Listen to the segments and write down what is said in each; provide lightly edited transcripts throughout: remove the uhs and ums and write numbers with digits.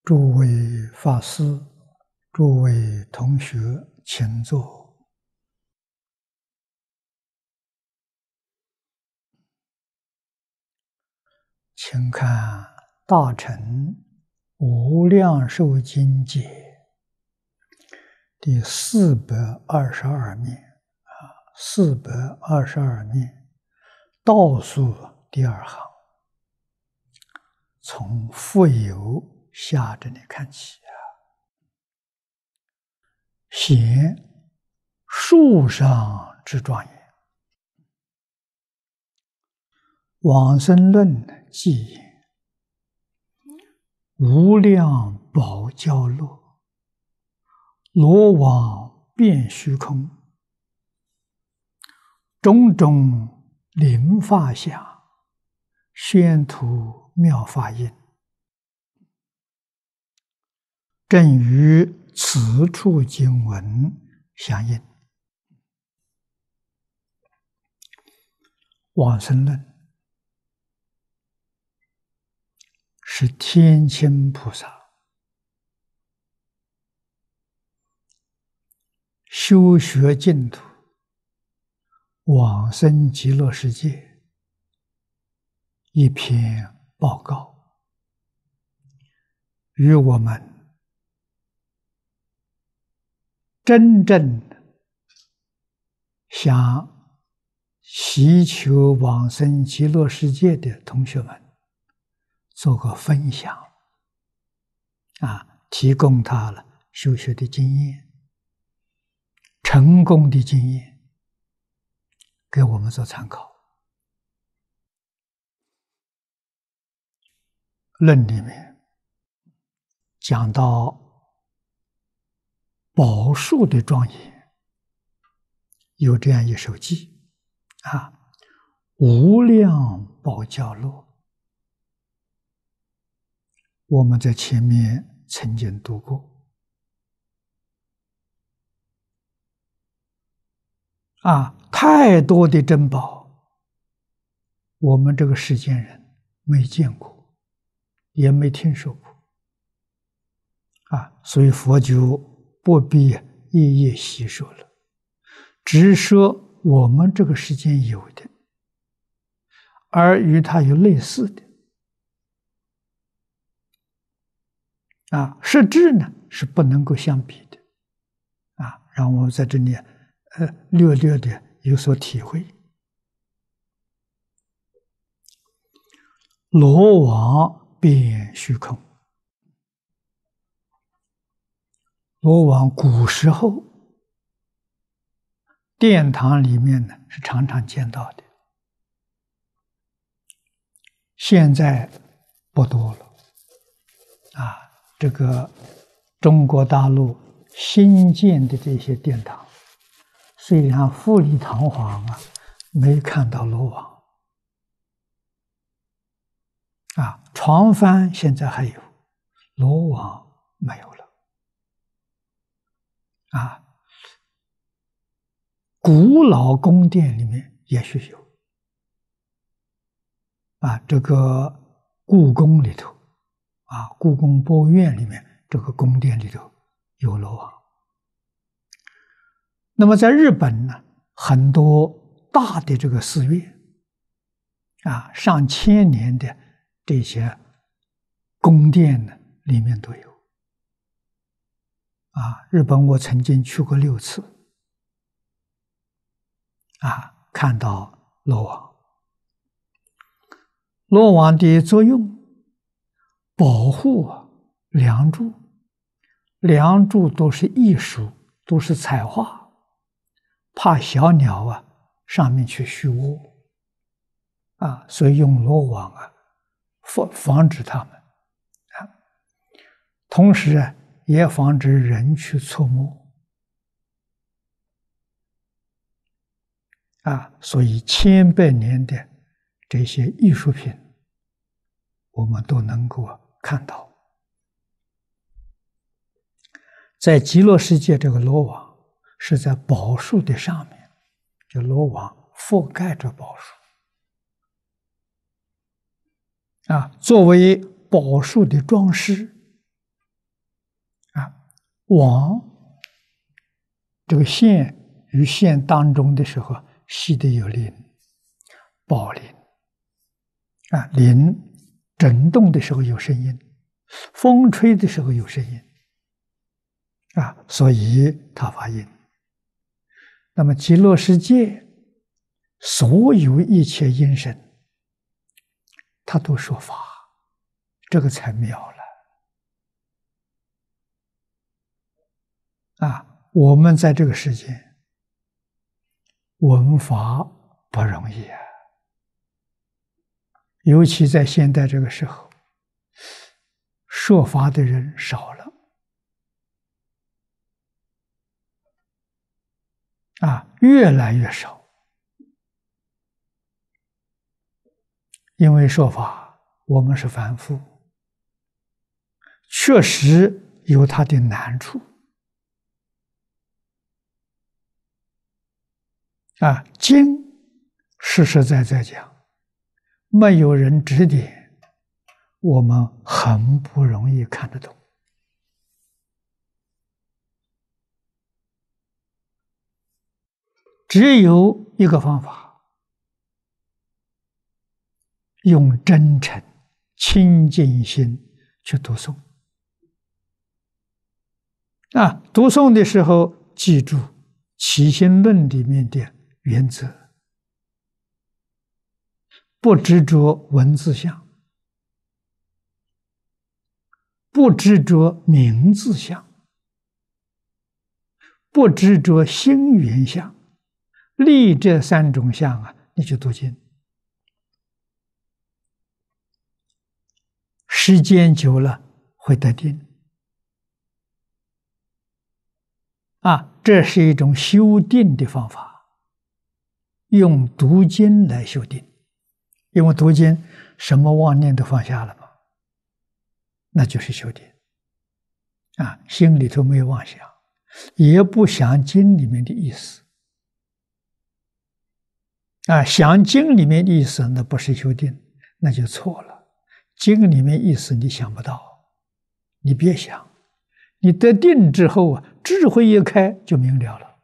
诸位法师、诸位同学，请坐。请看《大乘无量寿经解》第422面422面倒数第二行，从复有下这里看起显树上之庄严，往生论记言：无量宝交乐，罗网遍虚空，种种灵法相，宣图妙法音，正与此处经文相应。往生论是天亲菩萨修学净土往生极乐世界一篇报告，与我们真正想祈求往生极乐世界的同学们做个分享，提供他了修学的经验、成功的经验，给我们做参考。论里面讲到宝树的庄严，有这样一首偈无量宝交乐，我们在前面曾经读过太多的珍宝，我们这个世间人没见过，也没听说过所以佛就不必一一细说了，只说我们这个世间有的，而与它有类似的实质呢是不能够相比的让我在这里略略的有所体会。罗网遍虚空，罗网古时候殿堂里面呢是常常见到的，现在不多了这个中国大陆新建的这些殿堂虽然富丽堂皇没看到罗网床幡现在还有，罗网没有了古老宫殿里面也许有这个故宫里头故宫博物院里面这个宫殿里头有罗网。那么在日本呢，很多大的这个寺院上千年的这些宫殿呢里面都有日本我曾经去过6次看到罗网。罗网的作用保护梁柱，梁柱都是艺术，都是彩画，怕小鸟上面去续窝所以用罗网防止它们同时也防止人去触摸所以千百年的这些艺术品我们都能够看到。在极乐世界，这个罗网是在宝树的上面，这罗网覆盖着宝树作为宝树的装饰往这个线与线当中的时候，系的有铃，宝铃啊，铃震动的时候有声音，风吹的时候有声音啊，所以它发音。那么极乐世界所有一切音声，它都说法，这个才妙了啊！我们在这个世界闻法不容易啊，尤其在现代这个时候，说法的人少了啊，越来越少。因为说法，我们是凡夫，确实有它的难处啊。经实实在在讲，没有人指点，我们很不容易看得懂。只有一个方法，用真诚、清净心去读诵啊！读诵的时候，记住《起心论》里面的原则：不执着文字相，不执着名字相，不执着心缘相。立这三种相啊，你就读经。时间久了会得定啊，这是一种修定的方法，用读经来修定。因为读经什么妄念都放下了嘛，那就是修定啊，心里头没有妄想，也不想经里面的意思啊，想经里面的意思那不是修定，那就错了。经里面意思你想不到，你别想，你得定之后啊，智慧一开就明了了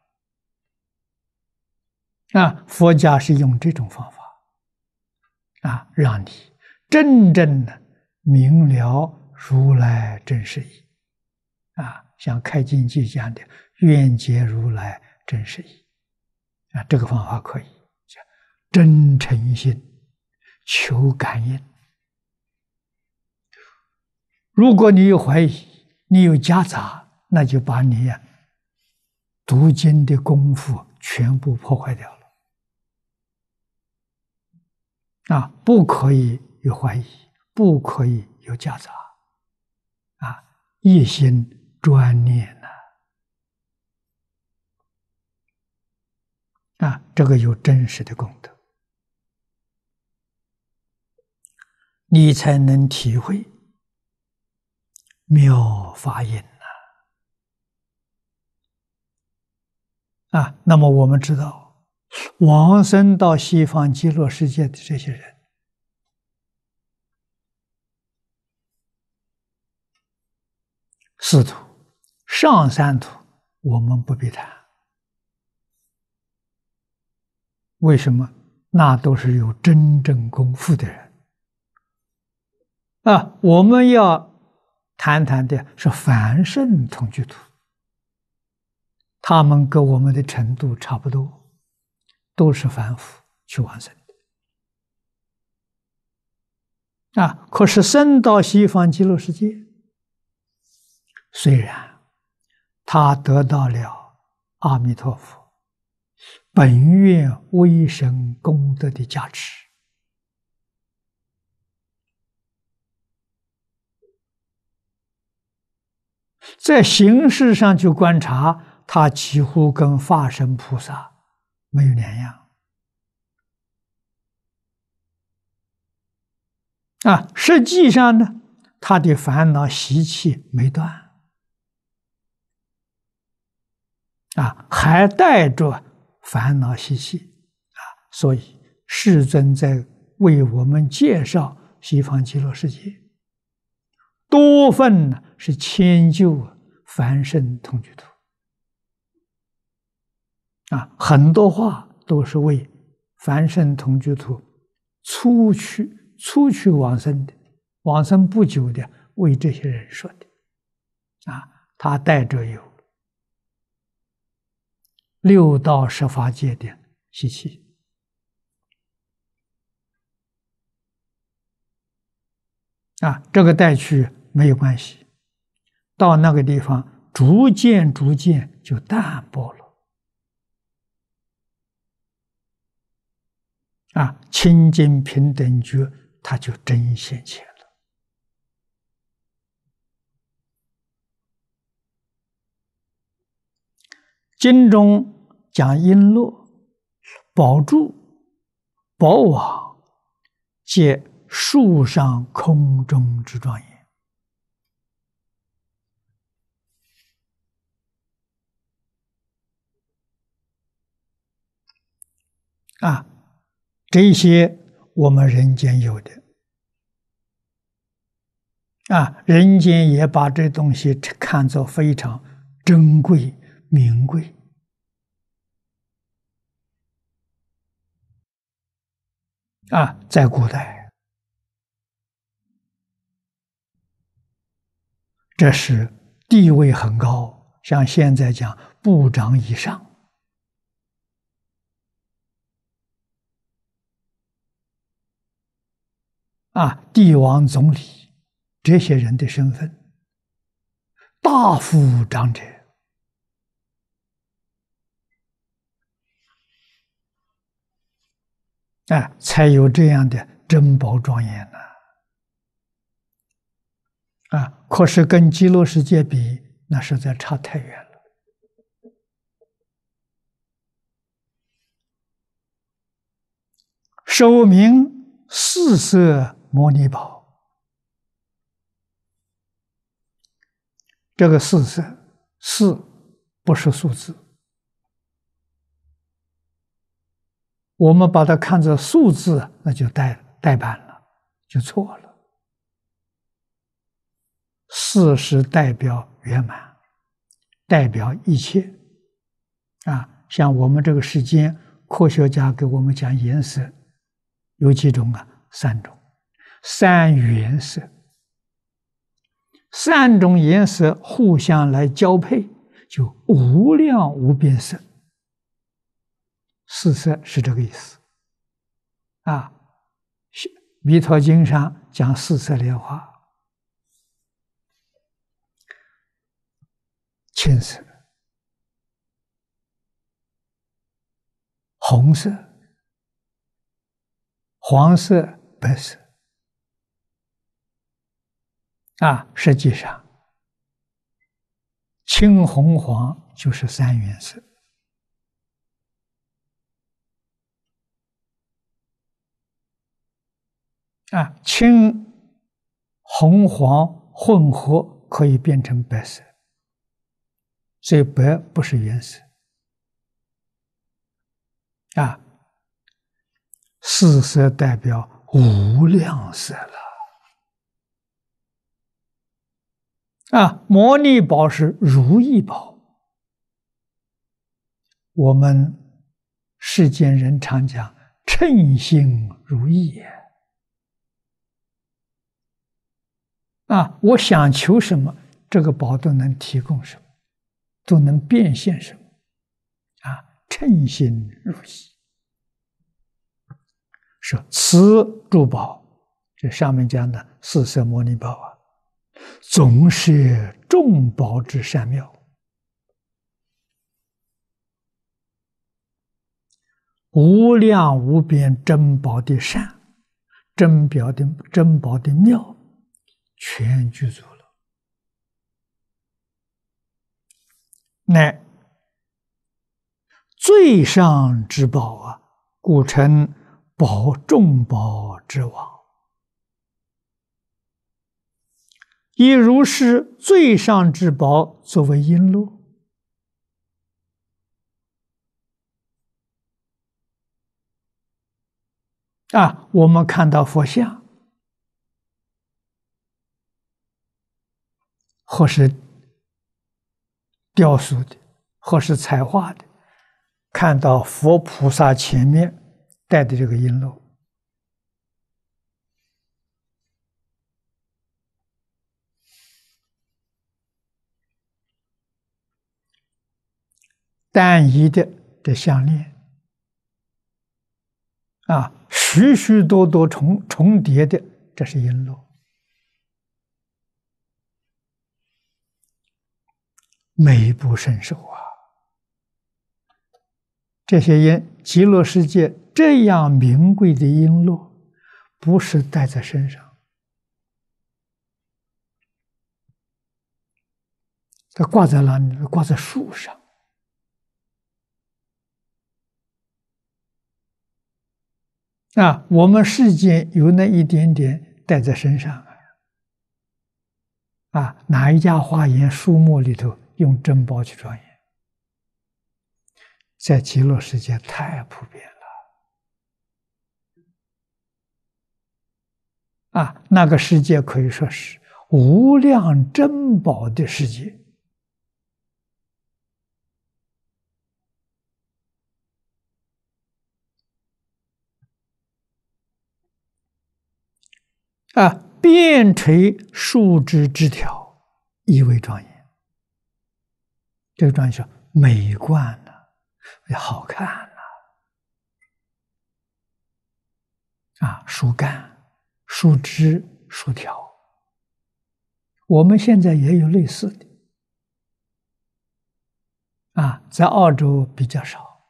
啊！佛家是用这种方法啊，让你真正的明了如来真实义啊，像《开经记》讲的愿解如来真实义啊，这个方法可以叫真诚心求感应。如果你有怀疑，你有夹杂，那就把你读经的功夫全部破坏掉了啊！不可以有怀疑，不可以有夹杂啊！一心专念啊，这个有真实的功德，你才能体会妙法音啊！那么我们知道，往生到西方极乐世界的这些人，四途、上三途，我们不必谈。为什么？那都是有真正功夫的人啊！我们要谈谈的是凡圣同居土，他们跟我们的程度差不多，都是凡夫去往生的啊。可是生到西方极乐世界，虽然他得到了阿弥陀佛本愿威神功德的加持，在形式上去观察，他几乎跟法身菩萨没有两样啊。实际上呢，他的烦恼习气没断啊，还带着烦恼习气啊。所以世尊在为我们介绍西方极乐世界，多份呢是迁就凡圣同居土很多话都是为凡圣同居土初去往生的，往生不久的，为这些人说的他带着有六道十法界的习气这个带去没有关系，到那个地方逐渐就淡薄了清净平等觉，它就真现前了。经中讲璎珞、宝柱、宝网，皆树上空中之庄严这些我们人间有的人间也把这东西看作非常珍贵名贵在古代这是地位很高，像现在讲部长以上帝王总理这些人的身份，大夫长者才有这样的珍宝庄严可是跟极乐世界比，那实在差太远了。首名四色摩尼宝，这个四色，四不是数字，我们把它看作数字，那就代办了，就错了。四是代表圆满，代表一切像我们这个世间，科学家给我们讲颜色有几种三种，三原色，三种颜色互相来交配，就无量无边色。四色是这个意思弥陀经上讲四色莲花，青色、红色、黄色、白色实际上青红黄就是三原色青红黄混合可以变成白色，所以白不是原色四色代表无量色了摩尼宝是如意宝，我们世间人常讲称心如意我想求什么，这个宝都能提供什么，都能变现什么称心如意。是此诸宝，这上面讲的四色摩尼宝总是众宝之善妙，无量无边珍宝的善，珍宝的妙，全具足了，乃最上之宝故称众宝之王。以如是最上之宝作为璎珞我们看到佛像或是雕塑的或是彩画的，看到佛菩萨前面带的这个璎珞，单一的这项链啊，许许多多重叠的，这是璎珞，美不胜收啊！这些极乐世界这样名贵的璎珞，不是戴在身上，它挂在哪里？挂在树上。啊，我们世间有那一点点戴在身上啊，哪一家花园树木里头用珍宝去庄严？在极乐世界太普遍了啊！那个世界可以说是无量珍宝的世界啊！遍垂树枝枝条，极为庄严。这个庄严说美观呐，好看呐！啊，树干、树枝、树条，我们现在也有类似的啊，在澳洲比较少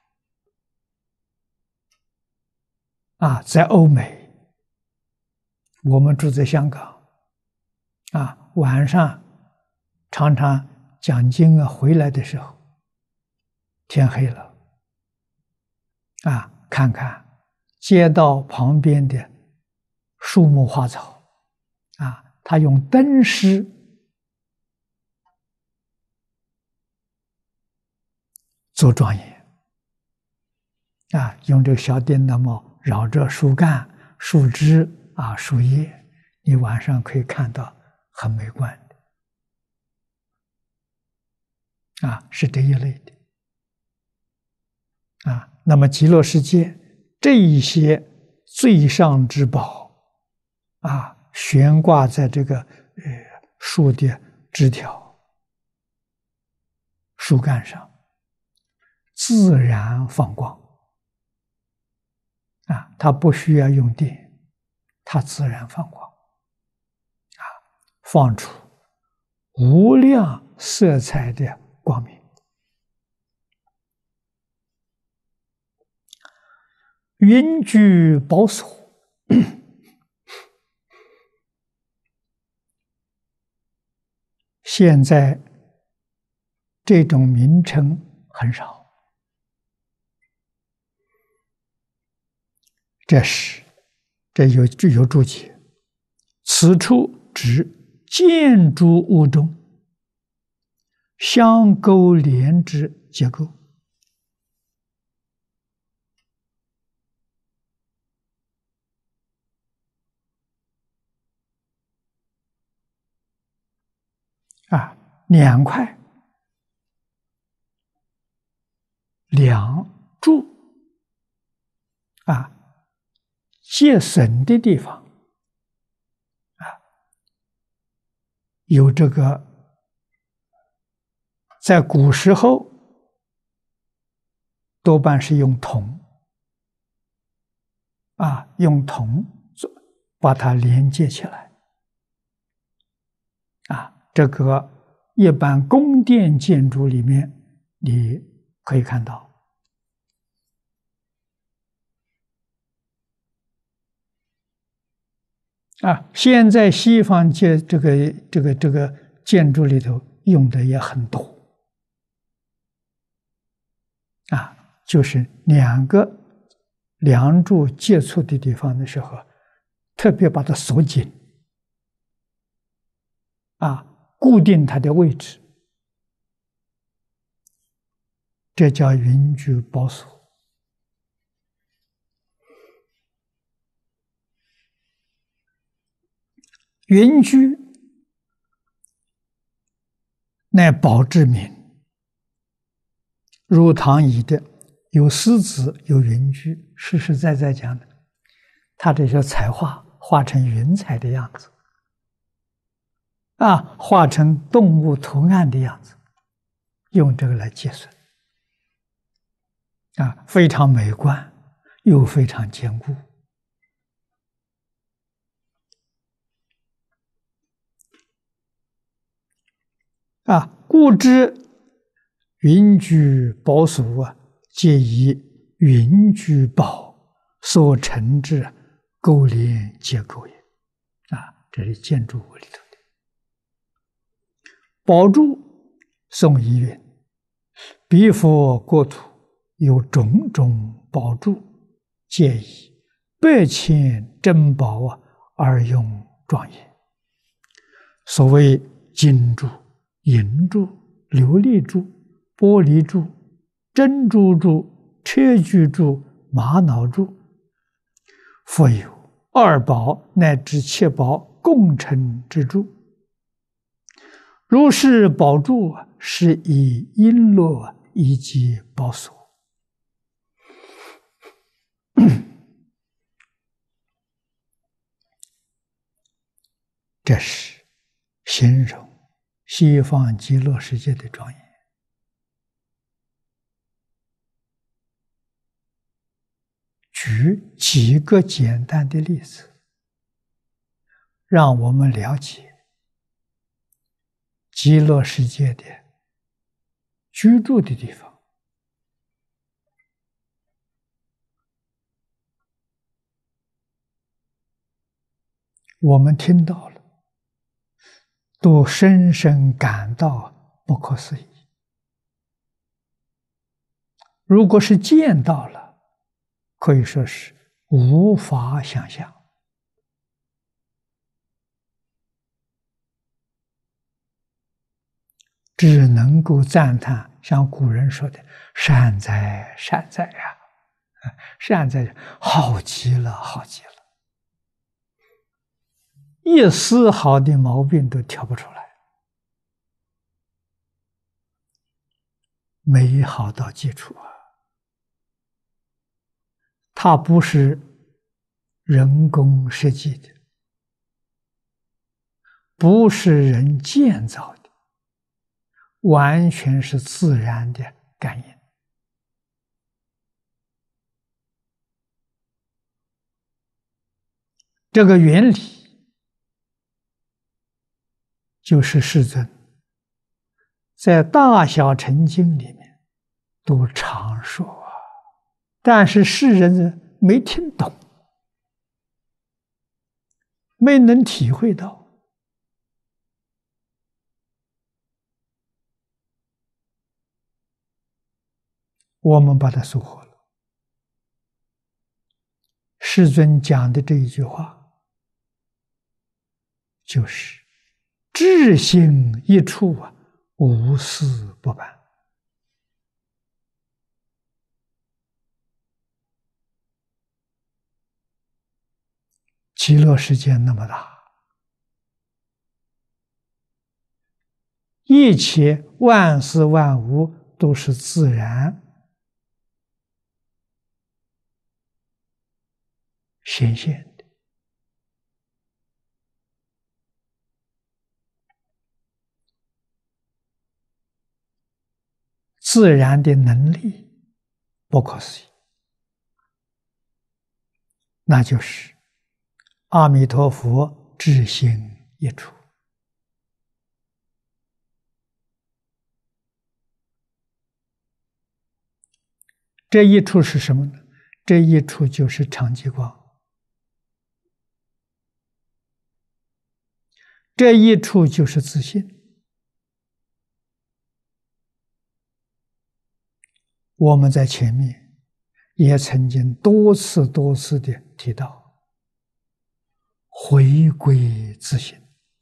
啊，在欧美。我们住在香港，啊，晚上常常讲经啊，回来的时候，天黑了，啊，看看街道旁边的树木花草，啊，他用灯饰做庄严，啊，用这个小电灯泡绕着树干、树枝。啊，树叶，你晚上可以看到很美观的，啊，是这一类的，啊，那么极乐世界这一些最上之宝，啊，悬挂在这个树的枝条、树干上，自然放光，啊，它不需要用电。它自然放光，啊，放出无量色彩的光明。云居宝所，现在这种名称很少，这有注解，此处指建筑物中相勾连之结构。啊，两块梁柱啊，接榫的地方啊，有这个，在古时候多半是用铜啊，用铜把它连接起来啊。这个一般宫殿建筑里面你可以看到啊。现在西方这个建筑里头用的也很多啊，就是两个梁柱接触的地方的时候，特别把它锁紧啊。固定它的位置，这叫云居宝所。云居乃宝之名如唐乙的有狮子，有云居，实实在在讲的，他这些彩画画成云彩的样子，画成动物图案的样子，用这个来计算，非常美观，又非常坚固。故知云居宝所皆以云居宝所成之构连结构也。这是建筑物里头的。宝珠宋仪云：彼佛国土有种种宝珠，皆以百千珍宝而用庄严。所谓金珠、银珠、琉璃珠、玻璃珠、珍珠珠、砗磲珠、玛瑙珠，复有二宝乃至七宝共成之珠。如是宝珠是以璎珞以及宝所。这是形容西方极乐世界的庄严。举几个简单的例子，让我们了解极乐世界的居住的地方。我们听到了，都深深感到不可思议。如果是见到了，可以说是无法想象。只能够赞叹，像古人说的“善哉，善哉呀！”善哉，好极了，好极了，一丝毫的毛病都挑不出来，美好到极处啊！它不是人工设计的，不是人建造的，完全是自然的感应。这个原理就是世尊在大小乘经里面都常说但是世人没听懂，没能体会到。我们把它收获了。世尊讲的这一句话，就是智心一处无私不办。极乐世界那么大，一切万事万物都是自然显现的。自然的能力不可思议，那就是阿弥陀佛智心一处。这一处是什么呢？这一处就是常寂光，这一处就是自信。我们在前面也曾经多次的提到，回归自信，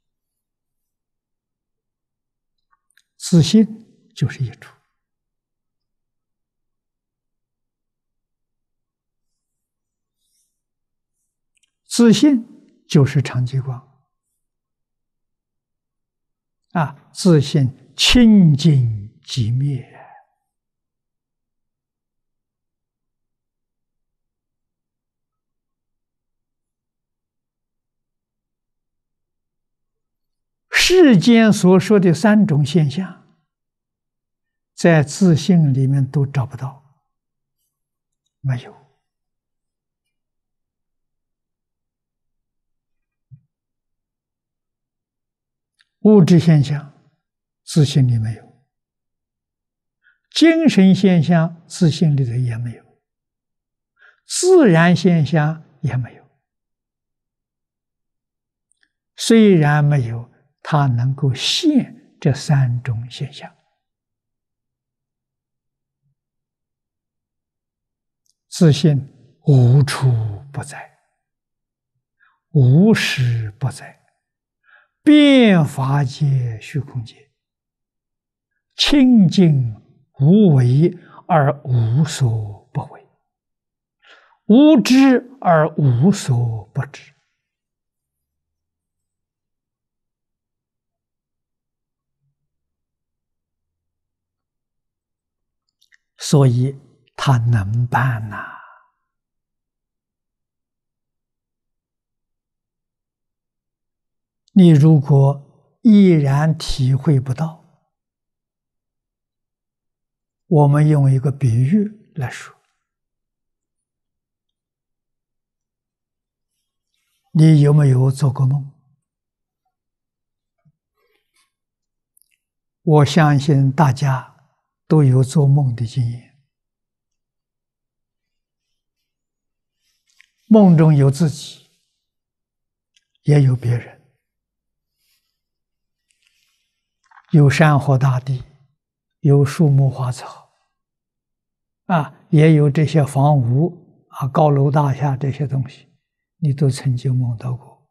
自信就是一处。自信就是常寂光，自信清净即灭。 世间所说的三种现象，在自性里面都找不到，没有。物质现象，自性里没有；精神现象，自性里头也没有；自然现象也没有。虽然没有，它能够现这三种现象。自性无处不在，无时不在，遍法界虚空界，清净无为而无所不为，无知而无所不知。所以他能办呐。你如果依然体会不到，我们用一个比喻来说，你有没有做过梦？我相信大家都有做梦的经验。梦中有自己，也有别人，有山河大地，有树木花草，也有这些房屋高楼大厦这些东西，你都曾经梦到过。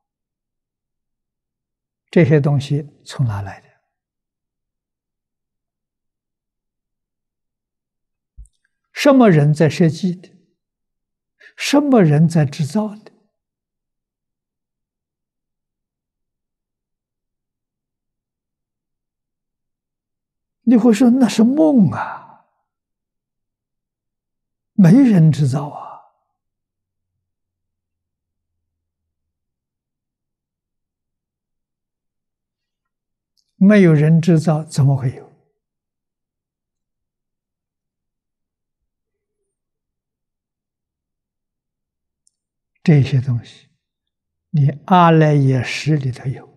这些东西从哪来的？什么人在设计的？什么人在制造的？你会说那是梦啊，没人制造啊。没有人制造，怎么会有？这些东西，你阿赖耶识里头有，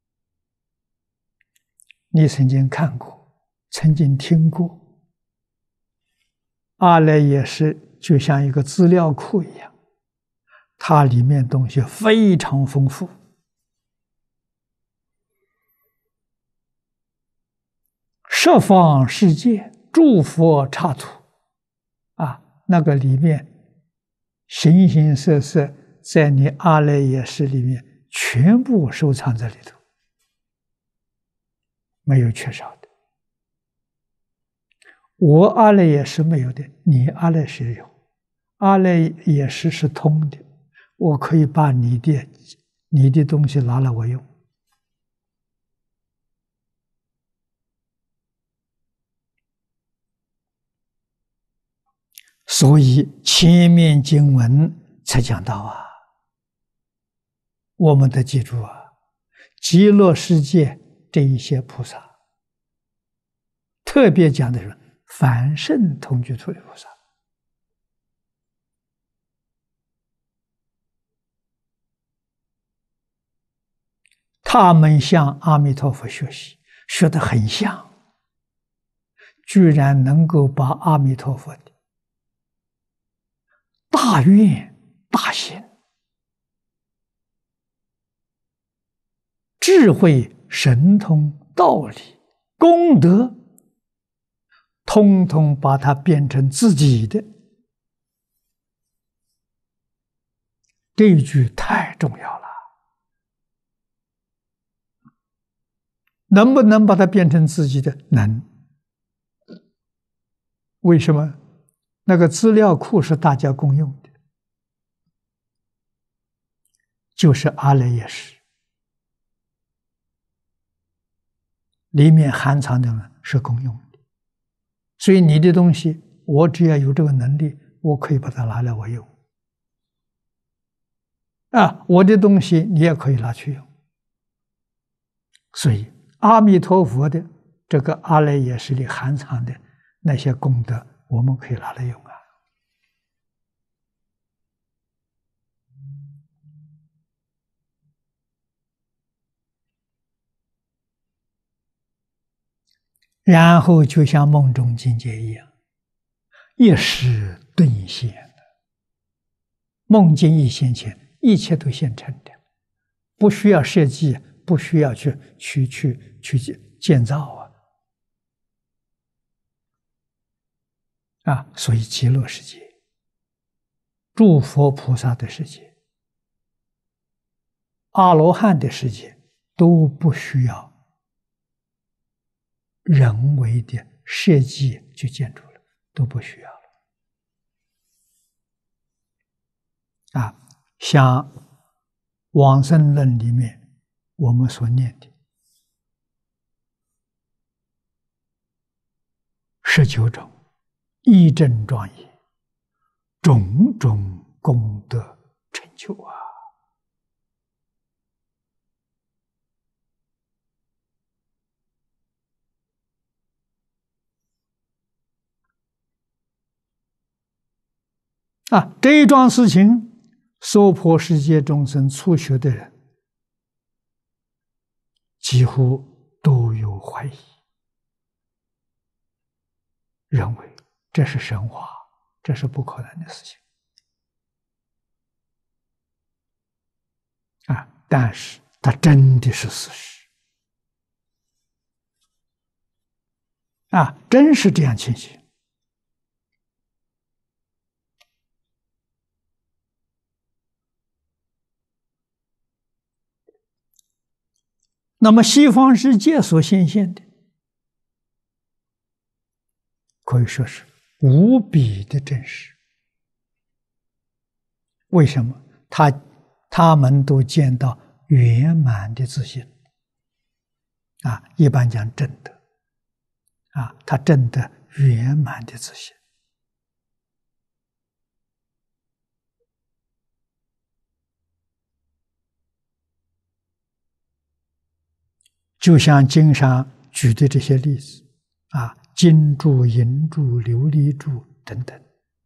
你曾经看过，曾经听过。阿赖耶识就像一个资料库一样，它里面东西非常丰富。十方世界诸佛刹土那个里面形形色色，在你阿赖耶识里面全部收藏在里头，没有缺少的。我阿赖耶识没有的，你阿赖识有。阿赖耶识是通的，我可以把你的东西拿来我用。所以前面经文才讲到我们得记住极乐世界这一些菩萨，特别讲的是凡圣同居土的菩萨，他们向阿弥陀佛学习，学得很像，居然能够把阿弥陀佛的大愿大行、智慧神通道理功德，通通把它变成自己的。这一句太重要了。能不能把它变成自己的？能。为什么？那个资料库是大家共用的，就是阿赖耶识，里面含藏的是共用的。所以你的东西，我只要有这个能力，我可以把它拿来我用。我的东西你也可以拿去用。 所以阿弥陀佛的这个阿赖耶识里含藏的那些功德，我们可以拿来用啊。然后就像梦中境界一样，一时顿现，梦境一现前，一切都现成的，不需要设计，不需要去建造啊！所以极乐世界、诸佛菩萨的世界、阿罗汉的世界都不需要人为的设计去建筑了，都不需要了啊！像往生论里面我们所念的19种义正庄严，种种功德成就这一桩事情，娑婆世界众生初学的人几乎都有怀疑，认为这是神话，这是不可能的事情但是它真的是事实真是这样情形。那么西方世界所显现的，可以说是无比的真实。为什么？他们都见到圆满的自信一般讲证得他证得圆满的自信。就像经上举的这些例子金柱、银柱、琉璃柱等等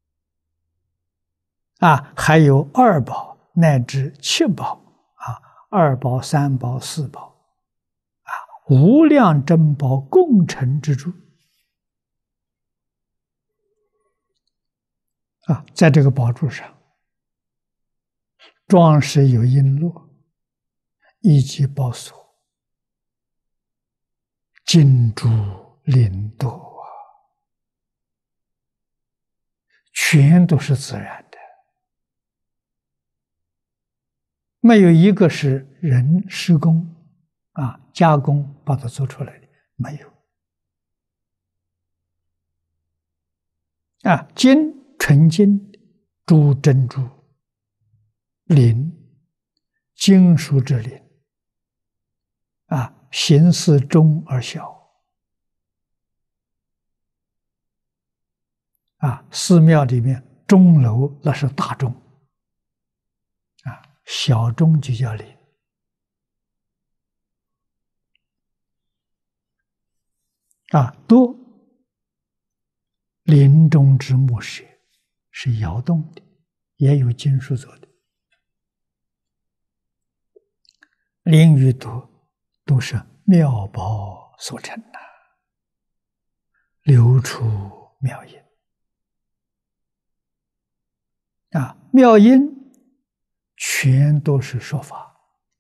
还有二宝乃至七宝二宝、三宝、四宝无量珍宝共成之柱在这个宝柱上装饰有璎珞以及宝锁，金珠灵斗全都是自然的，没有一个是人施工加工把它做出来的，没有金纯金，珠珍珠，灵金属之灵形似钟而小寺庙里面钟楼那是大钟小钟就叫灵多林中之木石是摇动的，也有金属做的，灵与多都是妙宝所成流出妙音妙音全都是说法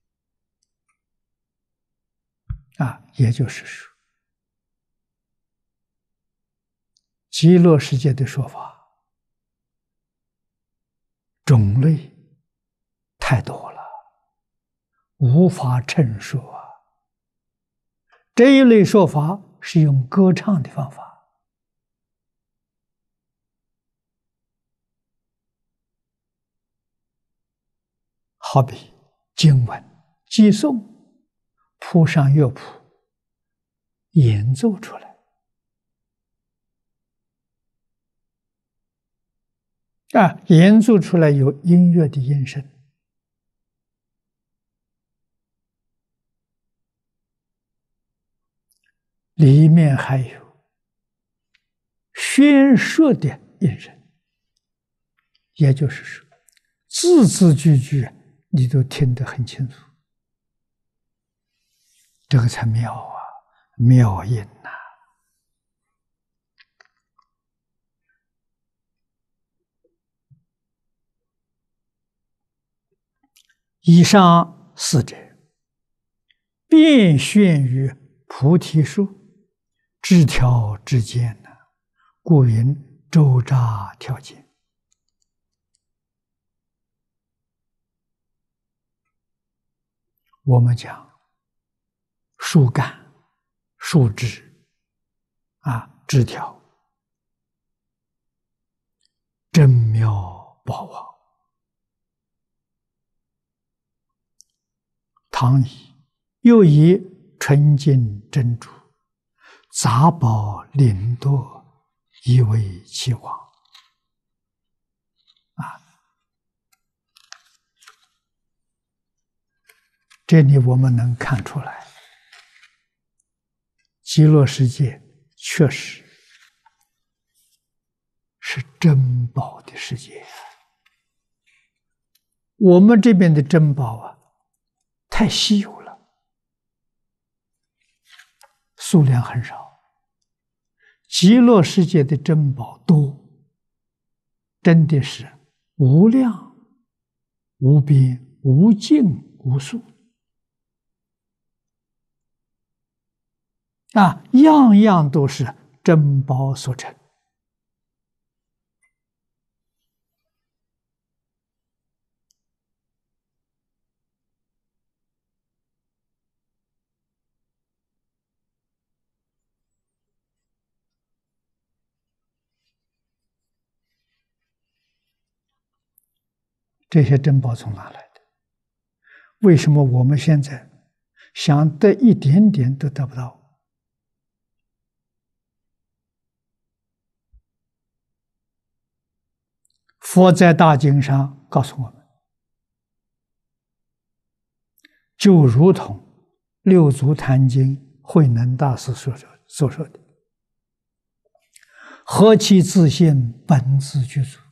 也就是说极乐世界的说法种类太多了，无法陈述这一类说法是用歌唱的方法好比经文、偈颂谱上乐谱演奏出来演奏出来有音乐的音声里面还有宣说的印证，也就是说，字字句句你都听得很清楚，这个才妙啊，妙音呐！以上四者，遍现于菩提树，枝条之间呢，故云周匝条间。我们讲树干、树枝枝条，真妙宝王。唐以又以纯净珍珠、杂宝林多，以为其王。这里我们能看出来，极乐世界确实是珍宝的世界。我们这边的珍宝太稀有了，数量很少。极乐世界的珍宝多，真的是无量、无边、无尽、无数。样样都是珍宝所成。这些珍宝从哪来的？为什么我们现在想得一点点都得不到？佛在大经上告诉我们，就如同六祖坛经慧能大师所说的，何其自性，本自具足。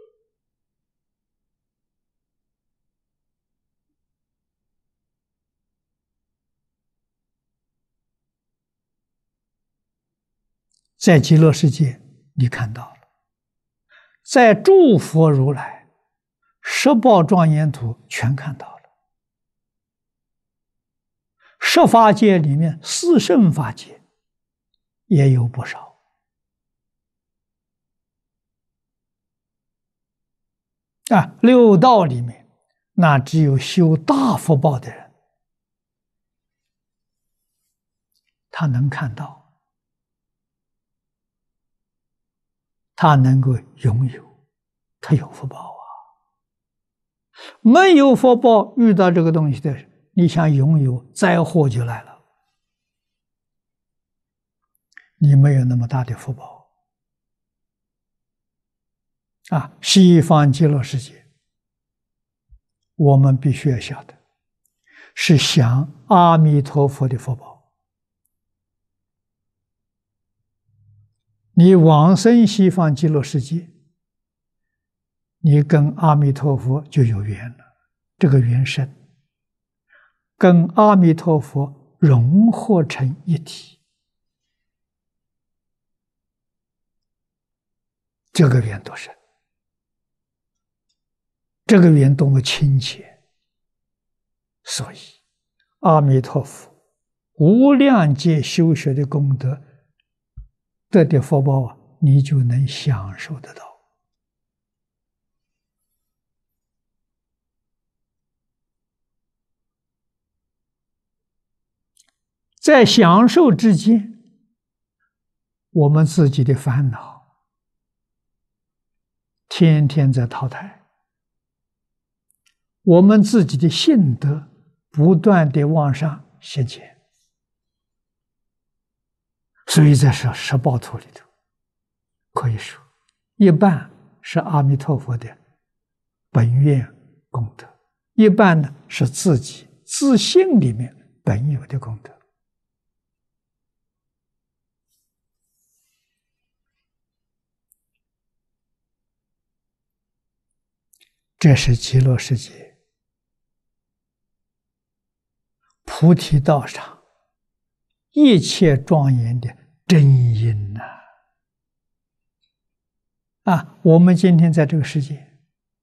在极乐世界你看到了，在诸佛如来十宝庄严图全看到了，十法界里面四圣法界也有不少。六道里面那只有修大福报的人，他能看到，他能够拥有，他有福报没有福报，遇到这个东西的人，你想拥有，灾祸就来了。你没有那么大的福报西方极乐世界，我们必须要晓得，是享阿弥陀佛的福报。你往生西方极乐世界，你跟阿弥陀佛就有缘了，这个缘深，跟阿弥陀佛融合成一体，这个缘多深，这个缘多么亲切。所以阿弥陀佛无量劫修学的功德得的福报你就能享受得到。在享受之间，我们自己的烦恼天天在淘汰，我们自己的性德不断的往上显现，所以在十报图里头，可以说一半是阿弥陀佛的本愿功德，一半呢是自己自性里面本有的功德。 这是极乐世界菩提道上一切庄严的真因呐！我们今天在这个世界，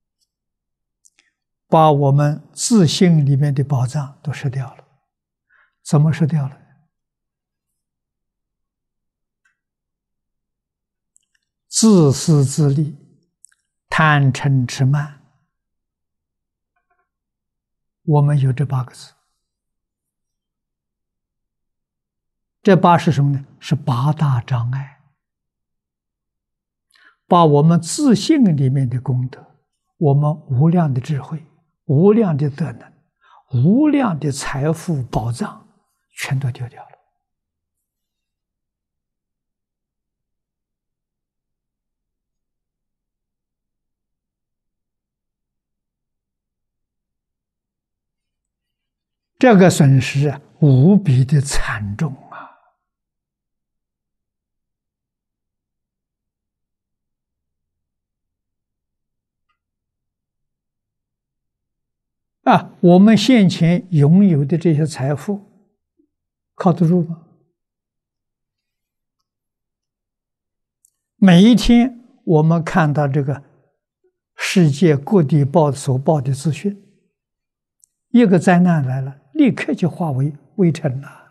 把我们自性里面的宝藏都失掉了。怎么失掉了？自私自利，贪嗔痴慢，我们有这8个字。这8是什么呢？是8大障碍，把我们自性里面的功德，我们无量的智慧，无量的德能，无量的财富宝藏，全都丢掉了。这个损失无比的惨重我们现前拥有的这些财富，靠得住吗？每一天我们看到这个世界各地所报的资讯，一个灾难来了，立刻就化为微尘了。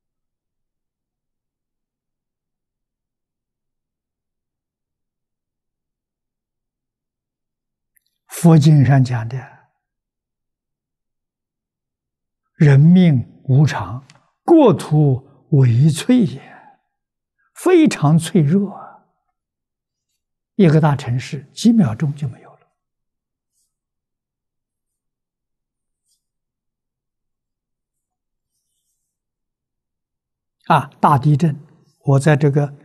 佛经上讲的，人命无常，国土危脆也，非常脆弱。一个大城市几秒钟就没有了。大地震，我在这个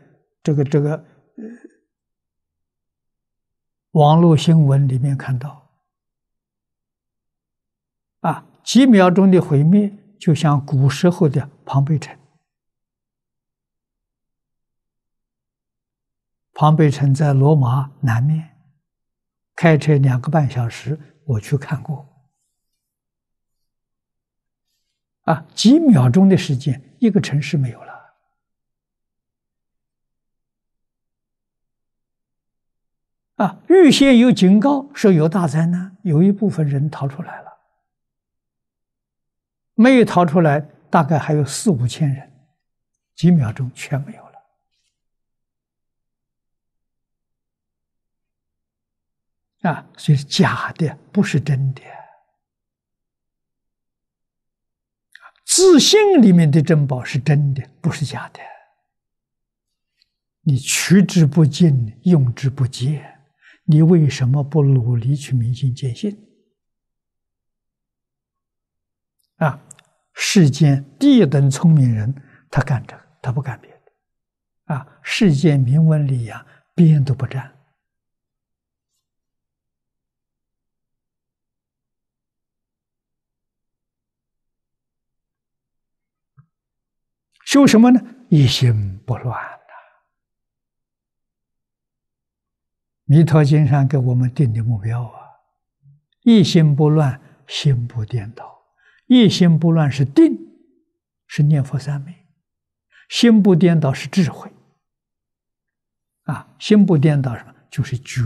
网络新闻里面看到，几秒钟的毁灭，就像古时候的庞贝城。庞贝城在罗马南面，开车2个半小时，我去看过。几秒钟的时间，一个城市没有了。预先有警告说有大灾难，有一部分人逃出来了，没有逃出来，大概还有4、5千人，几秒钟全没有了。所以假的不是真的。自性里面的珍宝是真的，不是假的。你取之不尽，用之不竭，你为什么不努力去明心见性？世间第一等聪明人，他干这个，他不干别的。世间明文礼养，边都不沾。修什么呢？一心不乱。弥陀经上给我们定的目标一心不乱，心不颠倒。一心不乱是定，是念佛三昧；心不颠倒是智慧。心不颠倒什么？就是觉。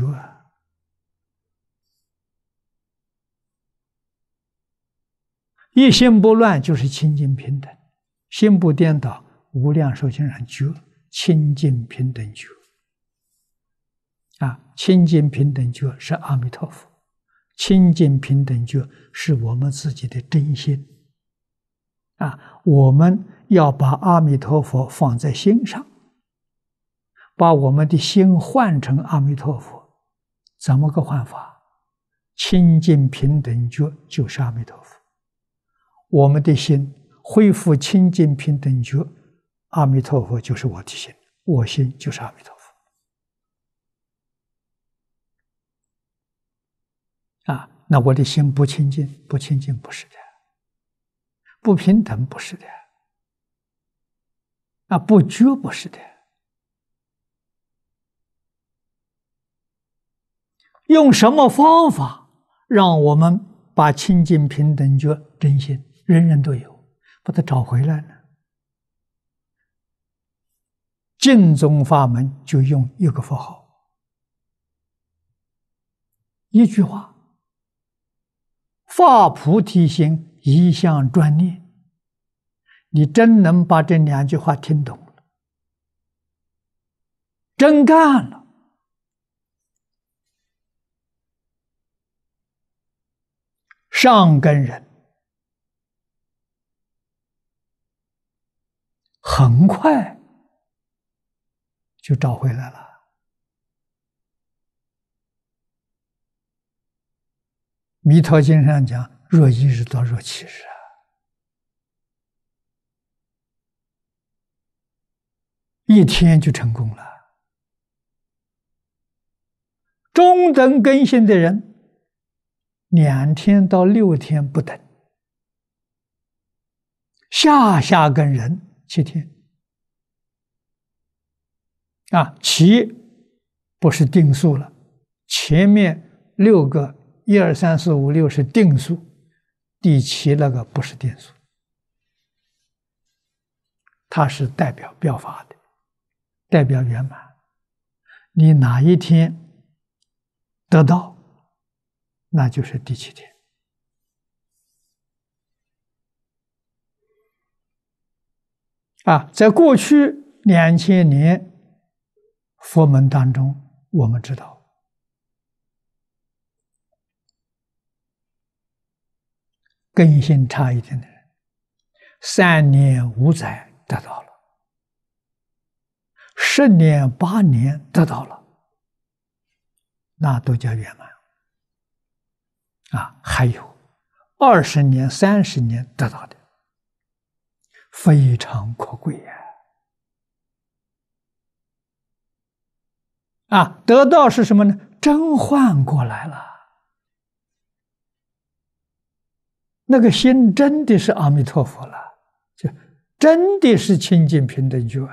一心不乱就是清净平等，心不颠倒，无量寿经上觉，清净平等觉。清净平等觉是阿弥陀佛，清净平等觉是我们自己的真心。我们要把阿弥陀佛放在心上，把我们的心换成阿弥陀佛。怎么个换法？清净平等觉就是阿弥陀佛。我们的心恢复清净平等觉，阿弥陀佛就是我的心，我心就是阿弥陀佛。那我的心不清净，不清净不是的，不平等不是的，不觉不是的。用什么方法让我们把清净平等觉真心人人都有，把它找回来呢？净宗法门就用一个佛号，一句话，发菩提心，一向专念。你真能把这2句话听懂了，真干了，上根人很快就找回来了。弥陀经上讲，若一日到若7日啊，1天就成功了。中等根性的人，2天到6天不等，下根人7天。7不是定数了，前面6个1、2、3、4、5、6是定数，第7那个不是定数，它是代表表法的，代表圆满。你哪一天得到，那就是第7天。在过去2000年佛门当中，我们知道根性差一点的人，3年5载得到了，10年8年得到了，那都叫圆满。还有20年30年得到的，非常可贵呀！得到是什么呢？真换过来了，那个心真的是阿弥陀佛了，就真的是清净平等觉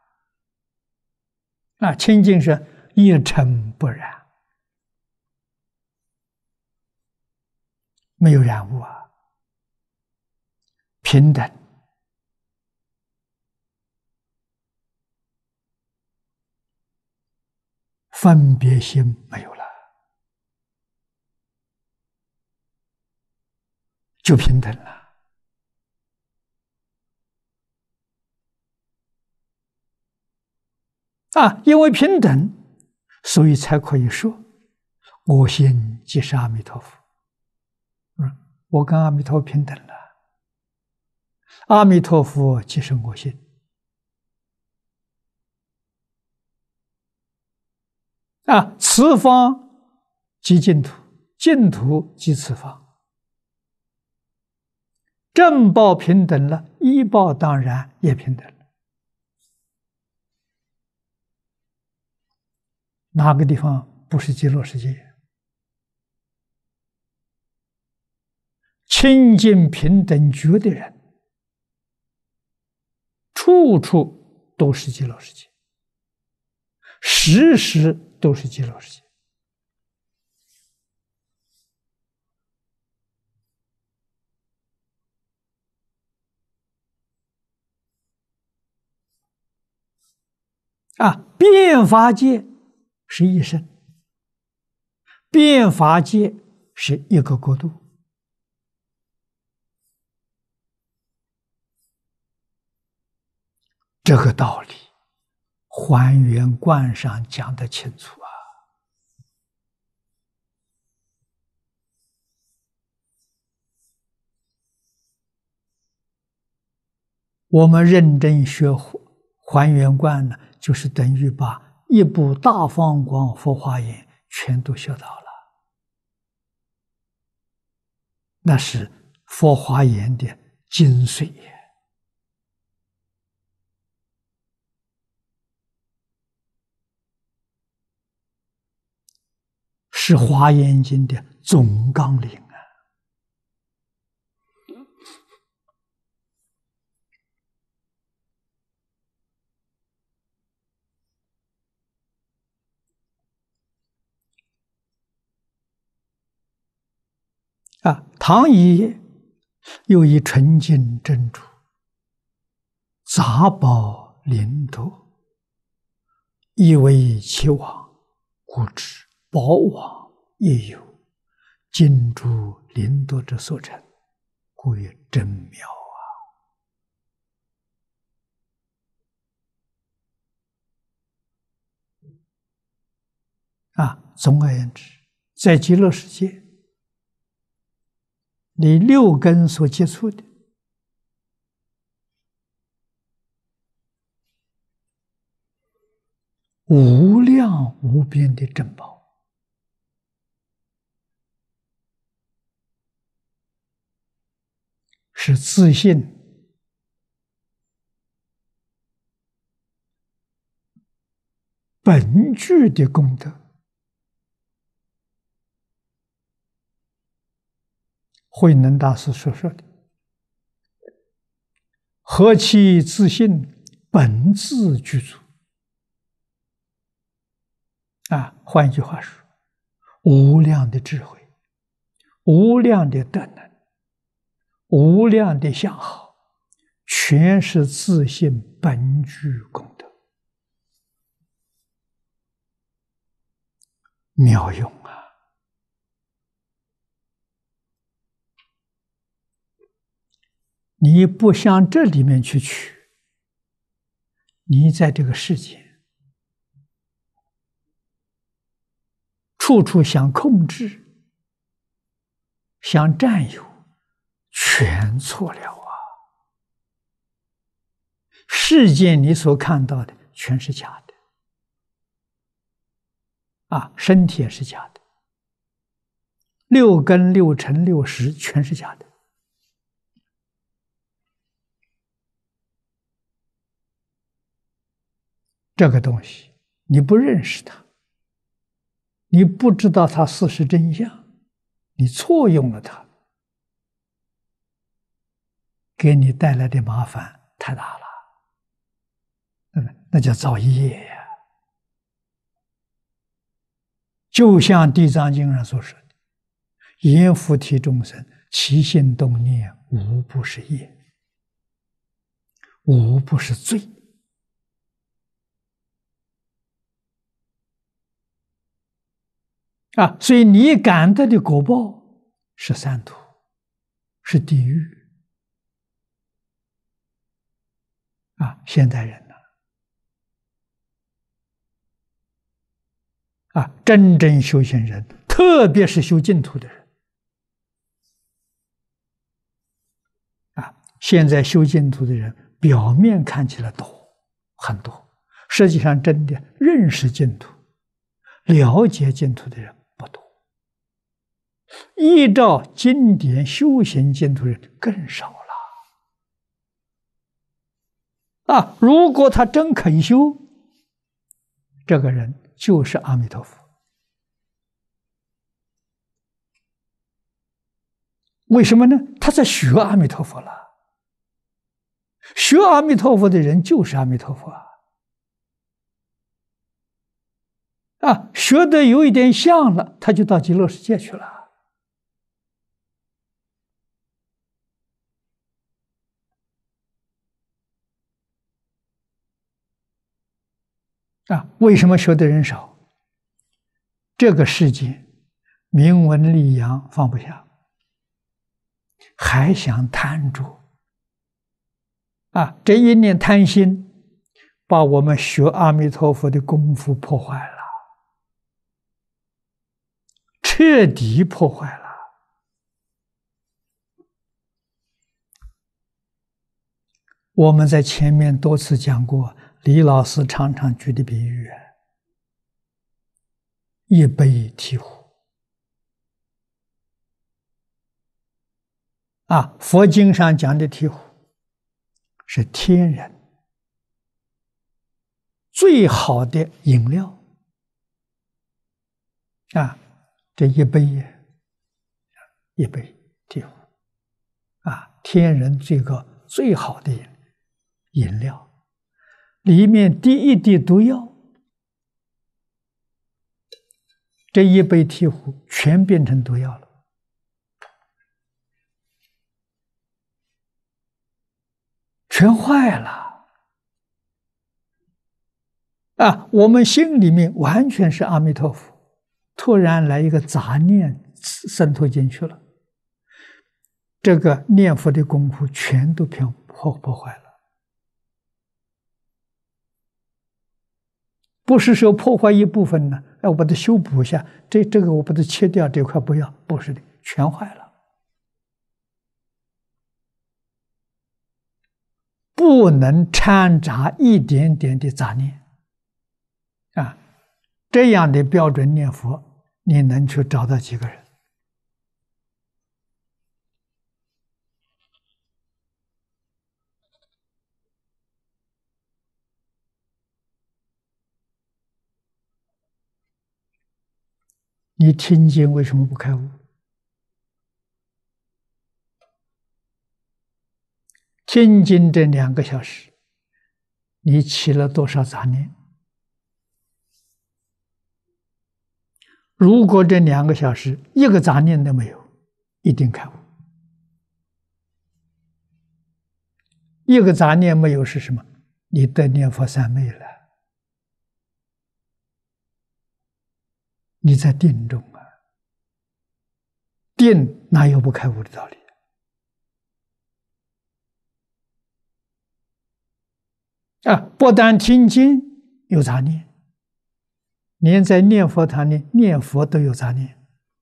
清净是一尘不染，没有染污平等。分别心没有了，就平等了。因为平等，所以才可以说我心即是阿弥陀佛。我跟阿弥陀平等了，阿弥陀佛即是我心。此方即净土，净土即此方。正报平等了，依报当然也平等了。哪个地方不是极乐世界？清净平等觉的人，处处都是极乐世界，时时都是极乐世界。变法界是一生，变法界是一个国度。这个道理，还原观上讲得清楚我们认真学还原观呢，就是等于把一部大方广佛华严全都学到了。那是佛华严的精髓是华严经的总纲领唐一夜又以纯净珍珠杂宝林多，以为其王，故知宝王也有金珠林多之所成，故曰真妙总而言之，在极乐世界，你六根所接触的无量无边的珍宝，是自信本具的功德。慧能大师所说的“何其自信，本自具足”。换句话说，无量的智慧，无量的德能，无量的相好，全是自信本具功德，妙用啊！你不向这里面去取，你在这个世界处处想控制，想占有，全错了啊！世界你所看到的全是假的，身体也是假的，六根六尘六识全是假的。这个东西你不认识它，你不知道它事实真相，你错用了它，给你带来的麻烦太大了，那叫造业呀。就像《地藏经》上所说的：“阎浮提众生，起心动念，无不是业，无不是罪。”所以你感得的果报是三途，是地狱。现代人真正修行人，特别是修净土的人，现在修净土的人，表面看起来多，很多，实际上真的认识净土、了解净土的人不多，依照经典修行净土的人更少了。如果他真肯修，这个人就是阿弥陀佛。为什么呢？他在学阿弥陀佛了。学阿弥陀佛的人就是阿弥陀佛学的有一点像了，他就到极乐世界去了。为什么学的人少？这个世界名闻利养放不下，还想贪着这一念贪心，把我们学阿弥陀佛的功夫破坏了，彻底破坏了。我们在前面多次讲过，李老师常常举的比喻，一杯醍醐佛经上讲的醍醐是天人最好的饮料这一杯醍醐天人最好的饮料，里面滴一滴毒药，这一杯醍醐全变成毒药了。 全坏了啊！我们心里面完全是阿弥陀佛，突然来一个杂念渗透进去了，这个念佛的功夫全都破坏了。不是说破坏一部分呢，我把它修补一下，这个我把它切掉，这块不要，不是的，全坏了。不能掺杂一点点的杂念啊！这样的标准念佛，你能去找到几个人？你听经为什么不开悟？听经这2个小时，你起了多少杂念？如果这2个小时一个杂念都没有，一定开悟。一个杂念没有是什么？你得念佛三昧了，你在定中啊，定哪有不开悟的道理？啊，不但听经有杂念，连在念佛堂里念佛都有杂念，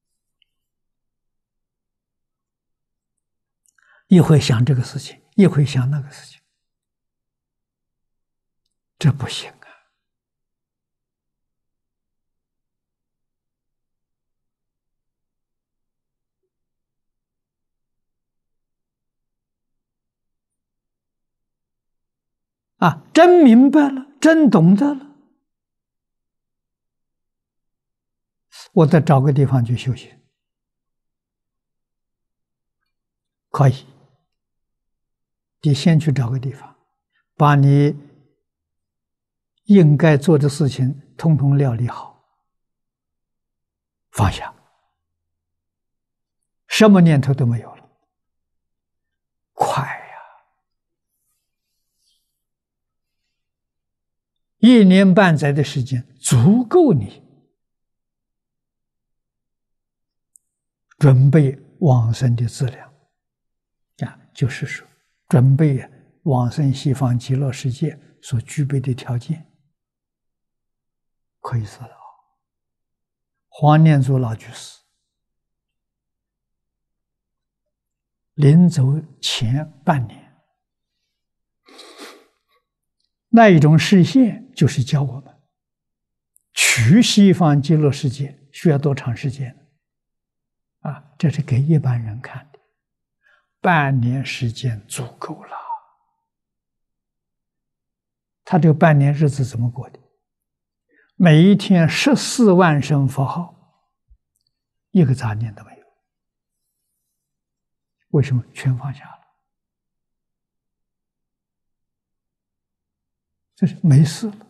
一会想这个事情，一会想那个事情，这不行啊！啊，真明白了，真懂得了，我再找个地方去修行，可以。你先去找个地方，把你应该做的事情统统料理好，放下，什么念头都没有了，快呀！1年半载的时间足够你准备往生的资粮啊，就是说准备往生西方极乐世界所具备的条件，可以知道。黄念祖老居士临走前半年，那一种示现就是教我们去西方极乐世界需要多长时间啊？这是给一般人看的，半年时间足够了。他这个半年日子怎么过的？每一天14万声佛号，一个杂念都没有。为什么？全放下了，这是没事了。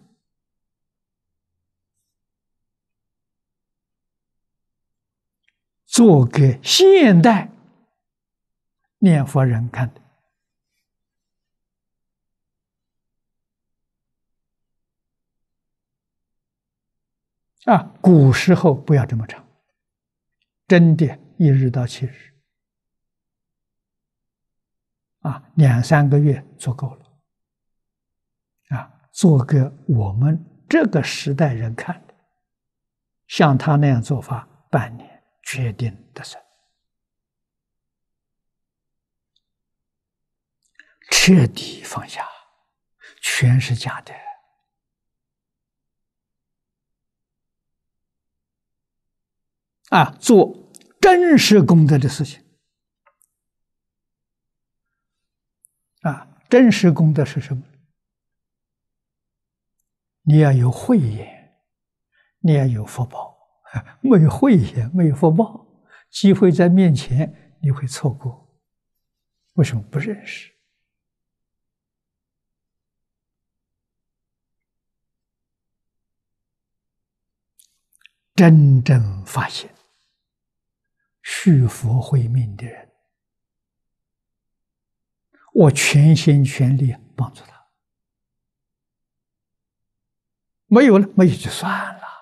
做给现代念佛人看的啊！古时候不要这么长，真的1日到7日啊，2、3个月足够了啊！做给我们这个时代人看的，像他那样做法，半年决定得生，彻底放下，全是假的啊！做真实功德的事情啊！真实功德是什么？你要有慧眼，你要有福报。没有慧眼，没有福报，机会在面前，你会错过。为什么？不认识。真正发现续佛慧命的人， 我全心全力帮助他。没有了，没有就算了。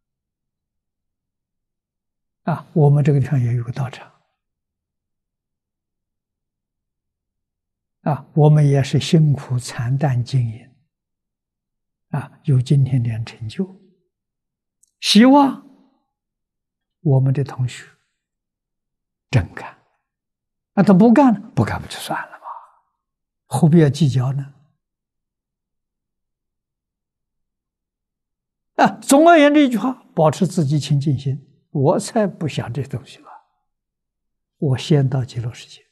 我们这个地方也有个道场。我们也是辛苦惨淡经营，有今天的成就。希望我们的同学真干，他不干了，不干不就算了吗？何必要计较呢？总而言之一句话，保持自己清净心，我才不想这东西了。我先到极乐世界。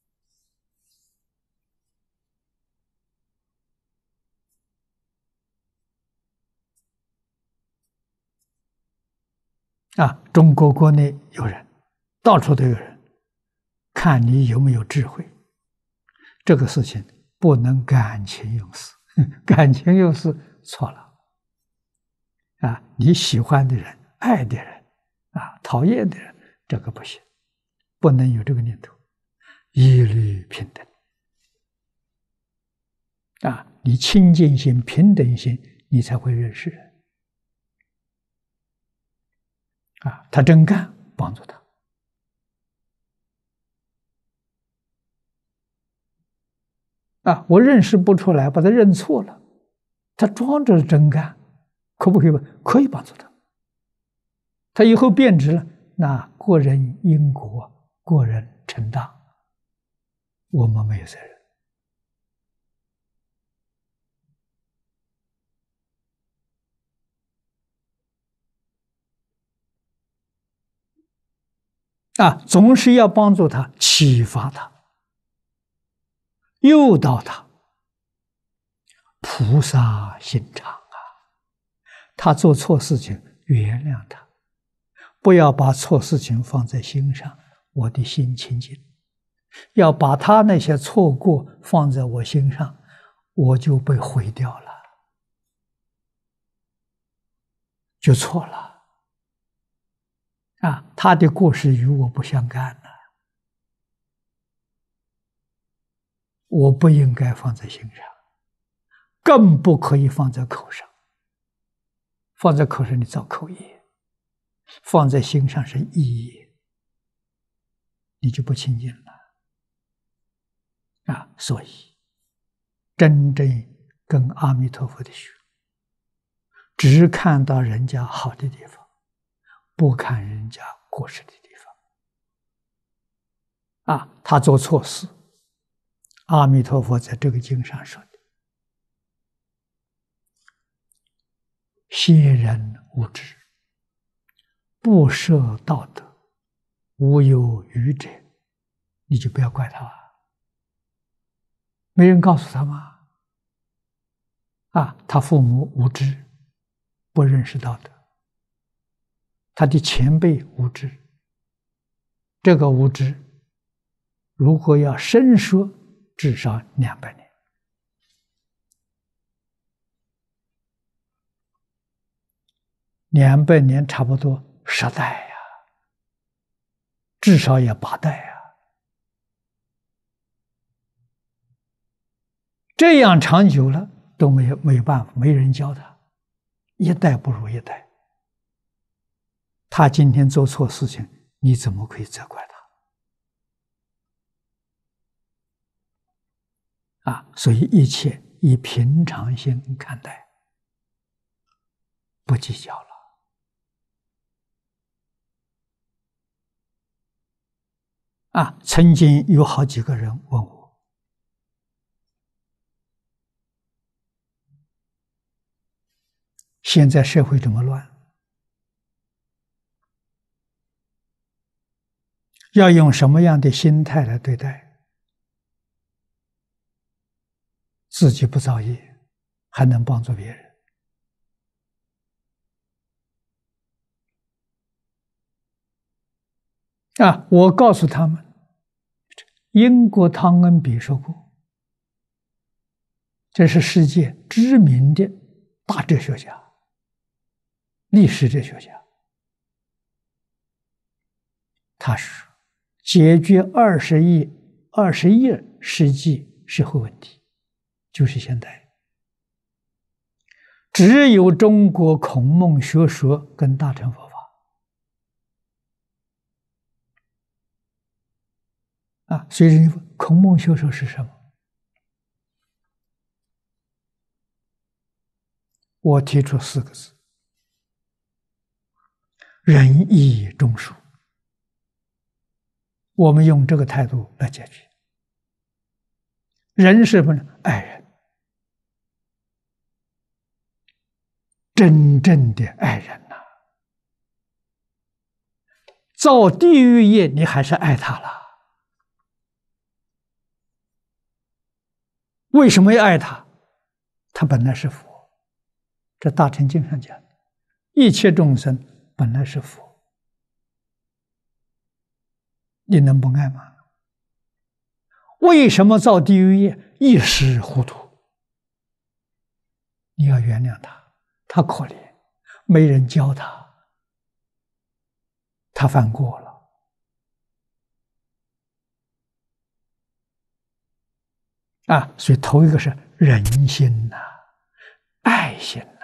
中国国内有人，到处都有人，看你有没有智慧。这个事情不能感情用事，感情用事错了。你喜欢的人、爱的人，讨厌的人，这个不行，不能有这个念头，一律平等。你清净心、平等心，你才会认识人。他真干，帮助他。我认识不出来，把他认错了，他装着真干，可不可以？可以帮助他。他以后变质了，那个人因果，个人承担，我们没有责任。总是要帮助他，启发他，诱导他。菩萨心肠他做错事情，原谅他，不要把错事情放在心上。我的心清净，要把他那些错过放在我心上，我就被毁掉了，就错了。他的过失与我不相干了，我不应该放在心上，更不可以放在口上。放在口上你造口业，放在心上是意业，你就不清净了。所以真正跟阿弥陀佛的学，只看到人家好的地方，不看人家过失的地方。他做错事，阿弥陀佛在这个经上说的，先人无知，不设道德，无有愚者，你就不要怪他。没人告诉他吗？他父母无知，不认识道德，他的前辈无知，这个无知如果要深说，至少200年。200年差不多10代至少也8代这样长久了都没有办法，没人教他，一代不如一代。他今天做错事情，你怎么可以责怪他？所以一切以平常心看待，不计较了。曾经有好几个人问我，现在社会这么乱，要用什么样的心态来对待？自己不造业，还能帮助别人。我告诉他们，英国汤恩比说过，这是世界知名的大哲学家、历史哲学家。他说，解决21世纪社会问题，就是现代。只有中国孔孟学说跟大乘佛法啊，所以孔孟学说是什么？我提出4个字：仁义忠恕。我们用这个态度来解决。人是不能爱人，真正的爱人呐、造地狱业，你还是爱他了。为什么要爱他？他本来是佛，这大乘经上讲，一切众生本来是佛，你能不爱吗？为什么造地狱业？一时糊涂。你要原谅他，他可怜，没人教他，他犯过了。啊，所以头一个是人心呐、爱心呐。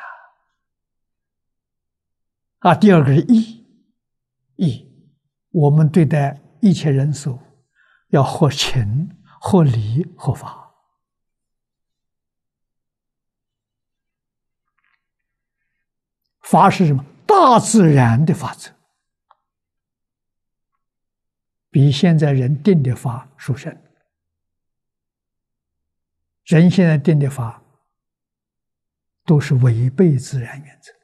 啊，第二个是义，我们对待一切人事物要合情、合理、合法。法是什么？大自然的法则，比现在人定的法殊胜。人现在定的法都是违背自然原则。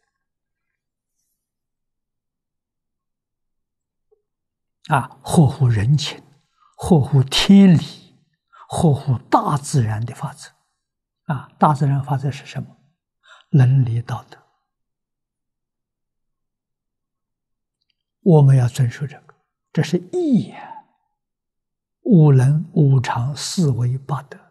啊，合乎人情，合乎天理，合乎大自然的法则。啊，大自然法则是什么？伦理道德。我们要遵守这个，这是义呀。五伦、五常、四维、八德，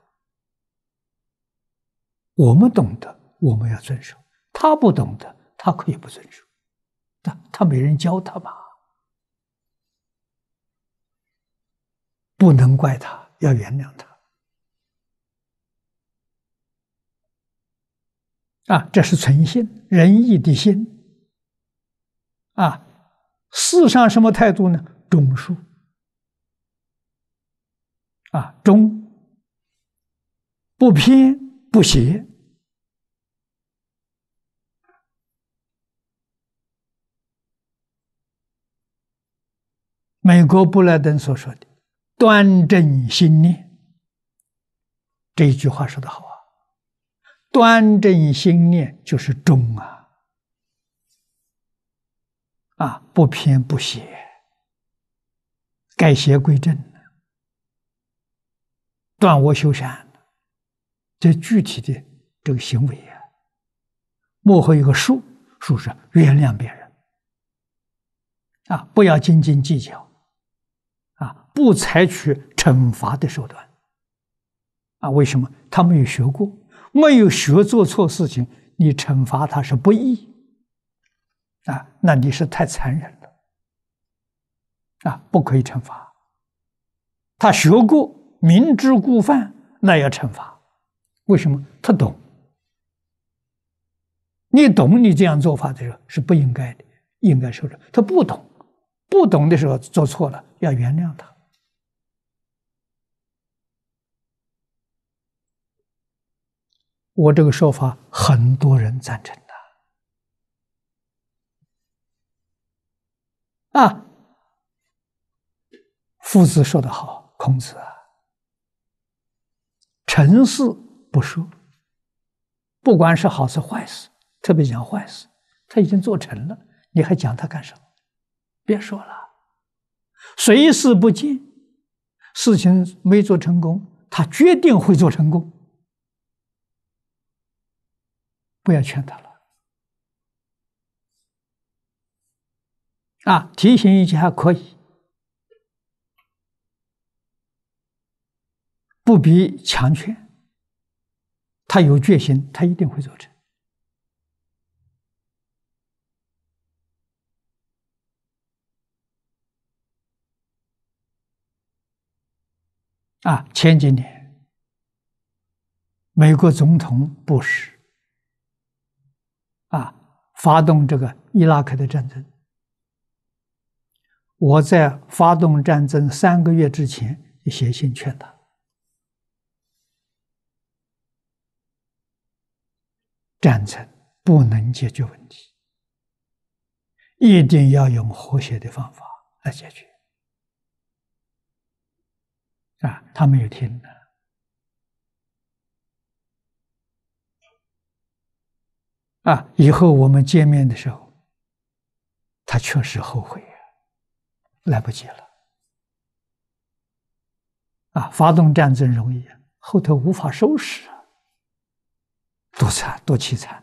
我们懂得，我们要遵守；他不懂得，他可以不遵守。他没人教他嘛，不能怪他，要原谅他。啊，这是存心仁义的心。啊，世上什么态度呢？忠恕。啊，忠，不偏不邪。美国布莱登所说的端正心念，这一句话说得好啊！端正心念就是忠啊！啊，不偏不邪，改邪归正，断恶修善，这具体的这个行为啊，幕后一个恕，恕是原谅别人啊，不要斤斤计较啊，不采取惩罚的手段啊。为什么？他没有学过，没有学做错事情，你惩罚他是不义啊，那你是太残忍了啊，不可以惩罚。他学过，明知故犯，那要惩罚。为什么？他懂。你懂，你这样做法的时候是不应该的，应该受惩。他不懂，不懂的时候做错了，要原谅他。我这个说法很多人赞成的啊。夫子说得好，孔子啊，成事不说，不管是好事坏事，特别讲坏事，他已经做成了，你还讲他干什么？别说了，随事不见，事情没做成功，他决定会做成功，不要劝他了。啊，提醒一下可以，不必强劝。他有决心，他一定会做成。啊，前几年美国总统布什发动这个伊拉克的战争。我在发动战争3个月之前就写信劝他，战争不能解决问题，一定要用和谐的方法来解决。他没有听的。以后我们见面的时候，他确实后悔来不及了。发动战争容易后头无法收拾多惨多凄惨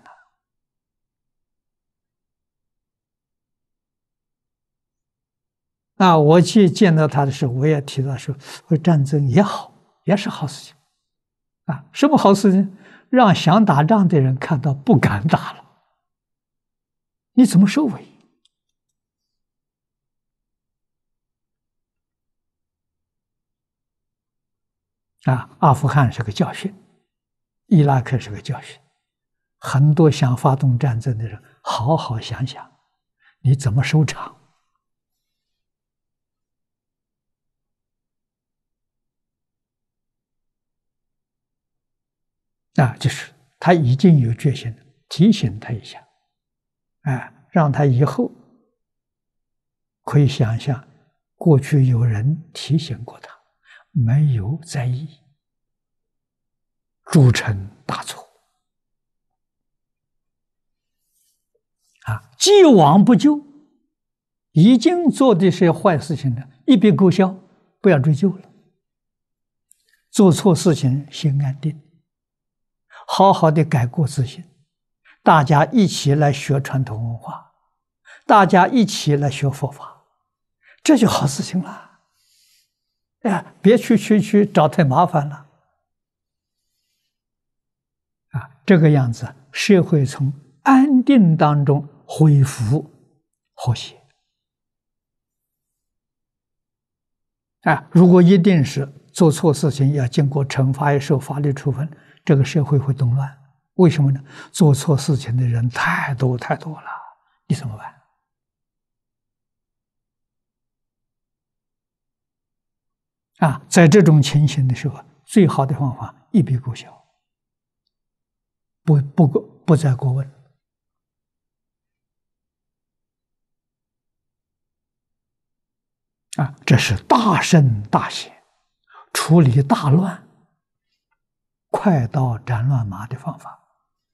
我去见到他的时候，我也提到说，战争也好，也是好事情什么好事情？让想打仗的人看到不敢打了，你怎么收尾？阿富汗是个教训，伊拉克是个教训，很多想发动战争的人，好好想想，你怎么收场？就是他已经有决心了，提醒他一下，让他以后可以想象，过去有人提醒过他，没有在意，铸成大错。既往不咎，已经做的些坏事情了，一笔勾销，不要追究了。做错事情心安定，好好的改过自新，大家一起来学传统文化，大家一起来学佛法，这就好事情了。别去找太麻烦了。这个样子，社会从安定当中恢复和谐。如果一定是做错事情要经过惩罚，要受法律处分，这个社会会动乱。为什么呢？做错事情的人太多太多了，你怎么办？在这种情形的时候，最好的方法一笔勾销，不再过问。这是大圣大贤处理大乱、快刀斩乱麻的方法。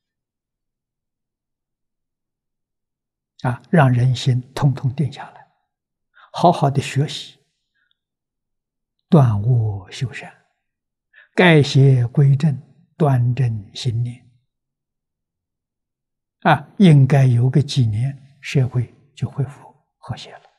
让人心统统定下来，好好的学习，断恶修善，改邪归正，端正心念。应该有个几年，社会就恢复和谐了。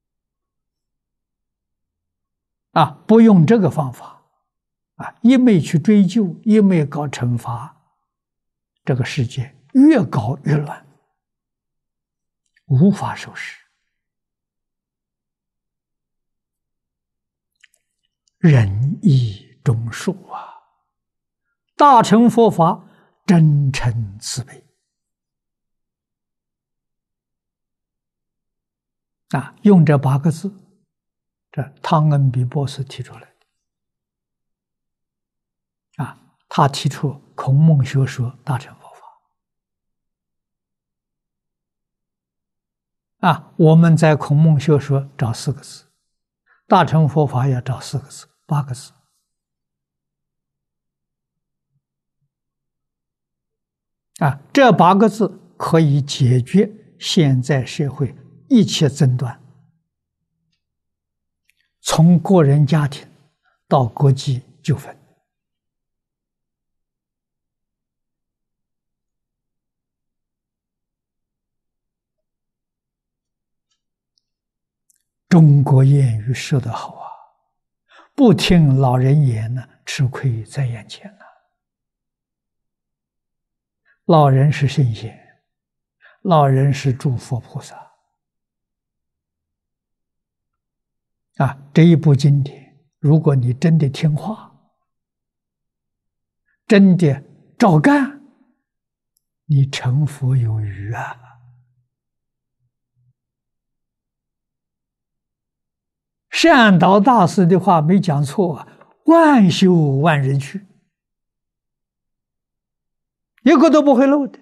不用这个方法，一味去追究，一味搞惩罚，这个世界越搞越乱，无法收拾。仁义忠恕大乘佛法真诚慈悲用这8个字，这汤恩比博士提出来的他提出孔孟学说大乘佛法我们在孔孟学说找4个字，大乘佛法要找4个字、8个字这8个字可以解决现在社会一切争端，从个人家庭到国际纠纷。中国谚语说得好不听老人言呢，吃亏在眼前老人是圣贤，老人是诸佛菩萨这一部经典，如果你真的听话，真的照干，你成佛有余啊！善导大师的话没讲错啊，万修万人去，一个都不会漏的。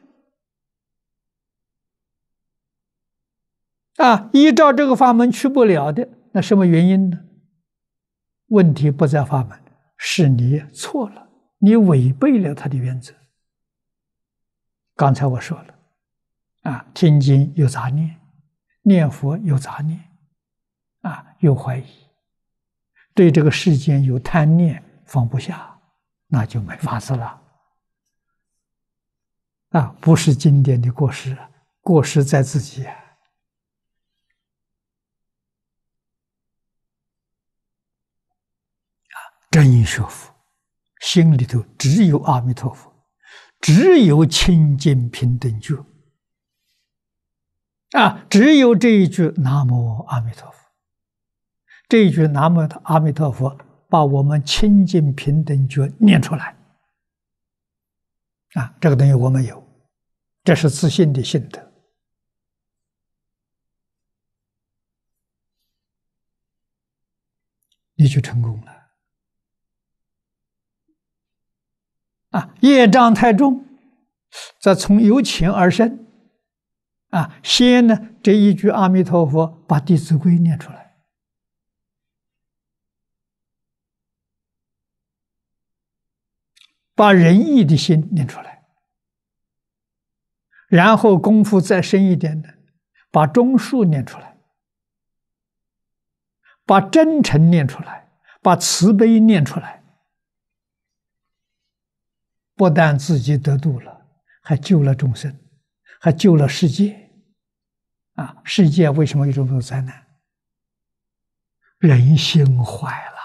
依照这个法门去不了的，那什么原因呢？问题不在法门，是你错了，你违背了他的原则。刚才我说了，听经有杂念，念佛有杂念，有怀疑，对这个世间有贪念，放不下，那就没法子了。不是经典的过失，过失在自己。真学佛，心里头只有阿弥陀佛，只有清净平等觉，只有这一句南无阿弥陀佛，这一句南无阿弥陀佛，把我们清净平等觉念出来，这个东西我们有，这是自信的心得，你就成功了。业障太重，则从由浅而深。先呢，这一句阿弥陀佛，把《弟子规》念出来，把仁义的心念出来，然后功夫再深一点的，把忠恕念出来，把真诚念出来，把慈悲念出来。不但自己得度了，还救了众生，还救了世界。世界为什么有这么多灾难？人心坏了，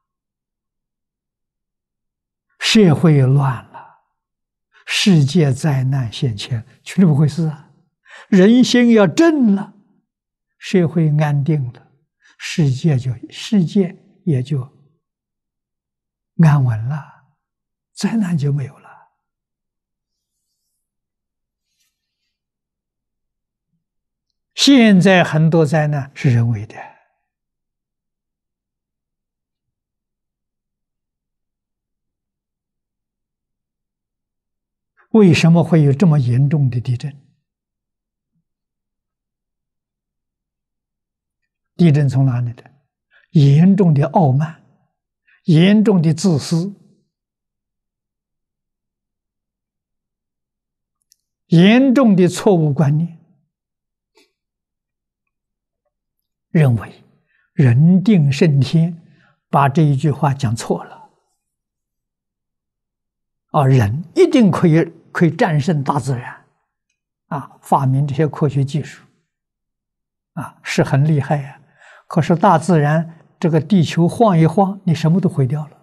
社会乱了，世界灾难现前，就这么回事啊！人心要正了，社会安定了，世界也就安稳了，灾难就没有了。现在很多灾难是人为的，为什么会有这么严重的地震？地震从哪里的？严重的傲慢，严重的自私，严重的错误观念，认为人定胜天，把这一句话讲错了。人一定可以战胜大自然，发明这些科学技术，是很厉害呀。可是大自然这个地球晃一晃，你什么都毁掉了。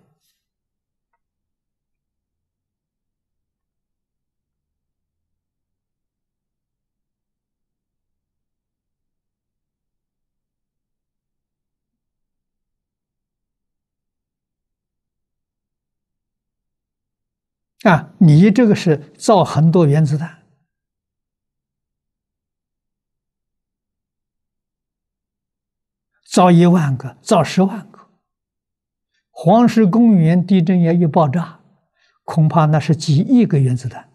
你这个是造很多原子弹，造1万个，造10万个。黄石公园地震也一爆炸，恐怕那是几亿个原子弹。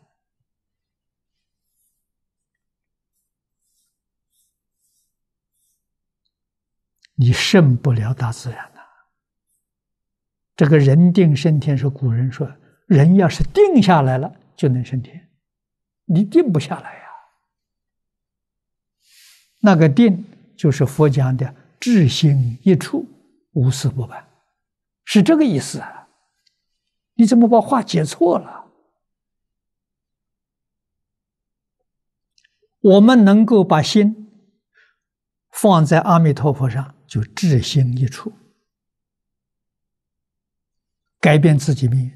你胜不了大自然呐。这个人定胜天是古人说，人要是定下来了就能升天，你定不下来呀。那个定就是佛讲的至心一处，无事不办，是这个意思啊。你怎么把话解错了？我们能够把心放在阿弥陀佛上，就至心一处，改变自己命运。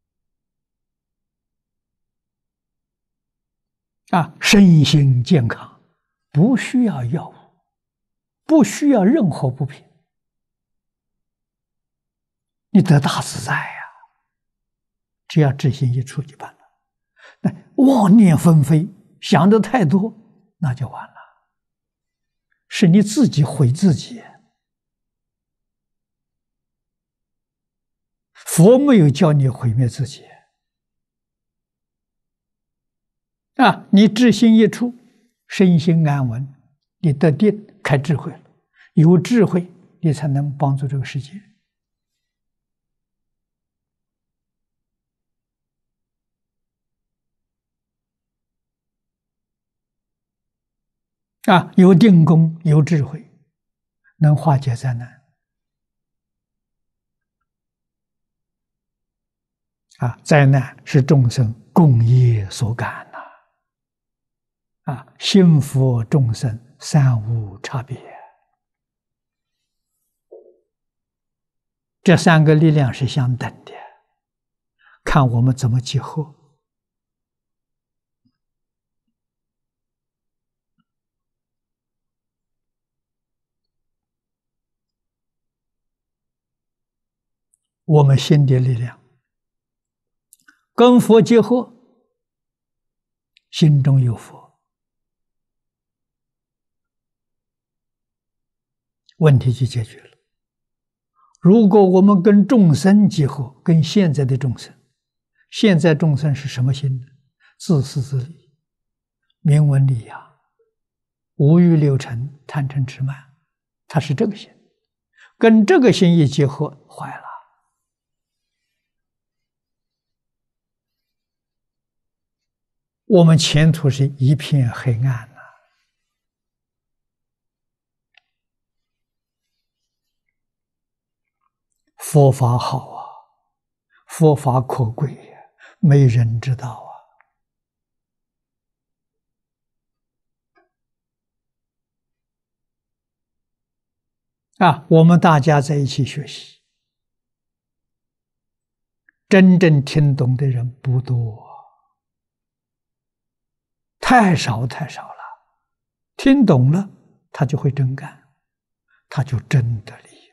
身心健康，不需要药物，不需要任何补品，你得大自在呀！只要至心一处就办了。 妄念纷飞，想的太多，那就完了。是你自己毁自己。佛没有教你毁灭自己啊！你智心一出，身心安稳，你得定，开智慧了。有智慧，你才能帮助这个世界。啊，有定功，有智慧，能化解灾难。啊，灾难是众生共业所感呐。啊，幸福众生三无差别。这三个力量是相等的，看我们怎么结合。我们心的力量跟佛结合，心中有佛，问题就解决了。如果我们跟众生结合，跟现在的众生，现在众生是什么心呢？自私自利，名闻利养，五欲六尘，贪嗔痴慢，它是这个心。跟这个心一结合，坏了。我们前途是一片黑暗呐！佛法好啊，佛法可贵呀，没人知道啊！我们大家在一起学习，真正听懂的人不多，太少太少了。听懂了，他就会真干，他就真得利益。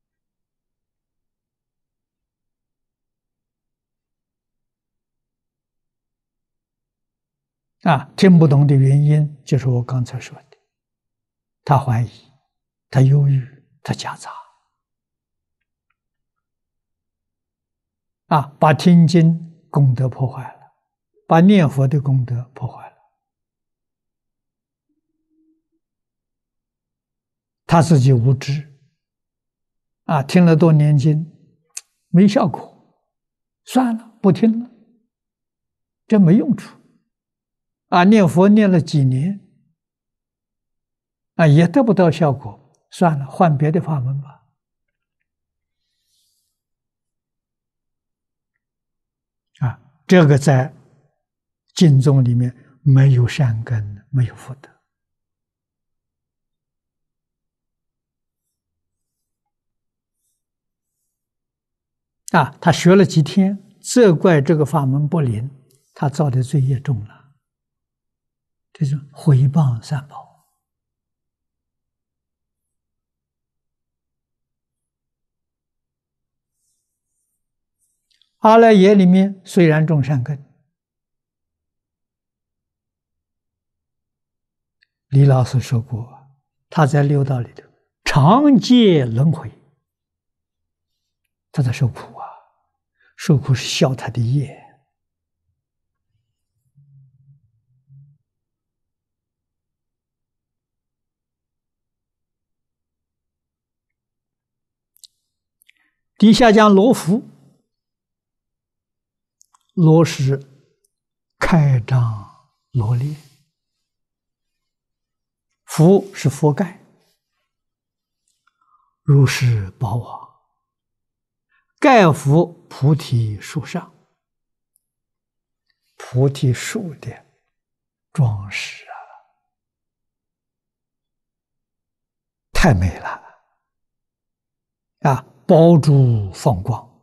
啊，听不懂的原因就是我刚才说的，他怀疑，他忧郁，他夹杂。啊，把听经功德破坏了，把念佛的功德破坏了。他自己无知，啊，听了多念经没效果，算了，不听了，这没用处。啊，念佛念了几年，啊，也得不到效果，算了，换别的法门吧。啊，这个在经宗里面没有善根，没有福德。啊，他学了几天，责怪这个法门不灵，他造的罪业重了，这是毁谤三宝。阿赖耶里面虽然种善根，李老师说过，他在六道里头常借轮回，他在受苦啊，受苦是消他的业。底下讲罗浮，罗是开张罗列，浮是覆盖，如是宝网，盖覆菩提树上，菩提树的装饰啊，太美了啊！宝珠放光，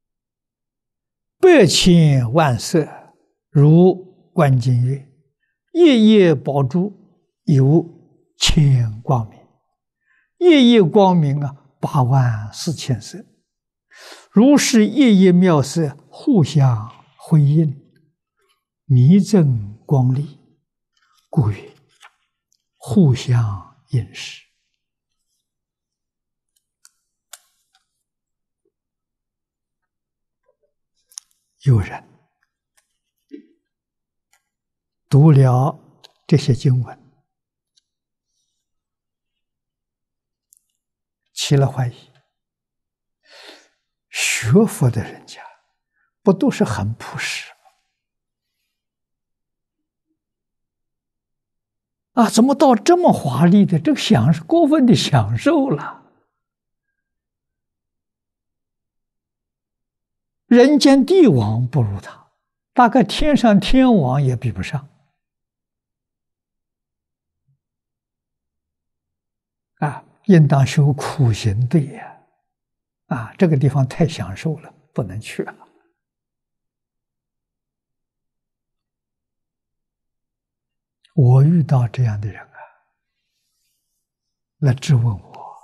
百千万色，如观经曰：夜夜宝珠有千光明，夜夜光明啊，84000色，如是夜夜妙色互相辉映， 弥增光利，故曰互相应时。有人读了这些经文，起了怀疑，学佛的人家不都是很朴实吗？怎么到这么华丽的，这个过分的享受了？人间帝王不如他，大概天上天王也比不上。应当修苦行对呀！这个地方太享受了，不能去了。我遇到这样的人来质问我，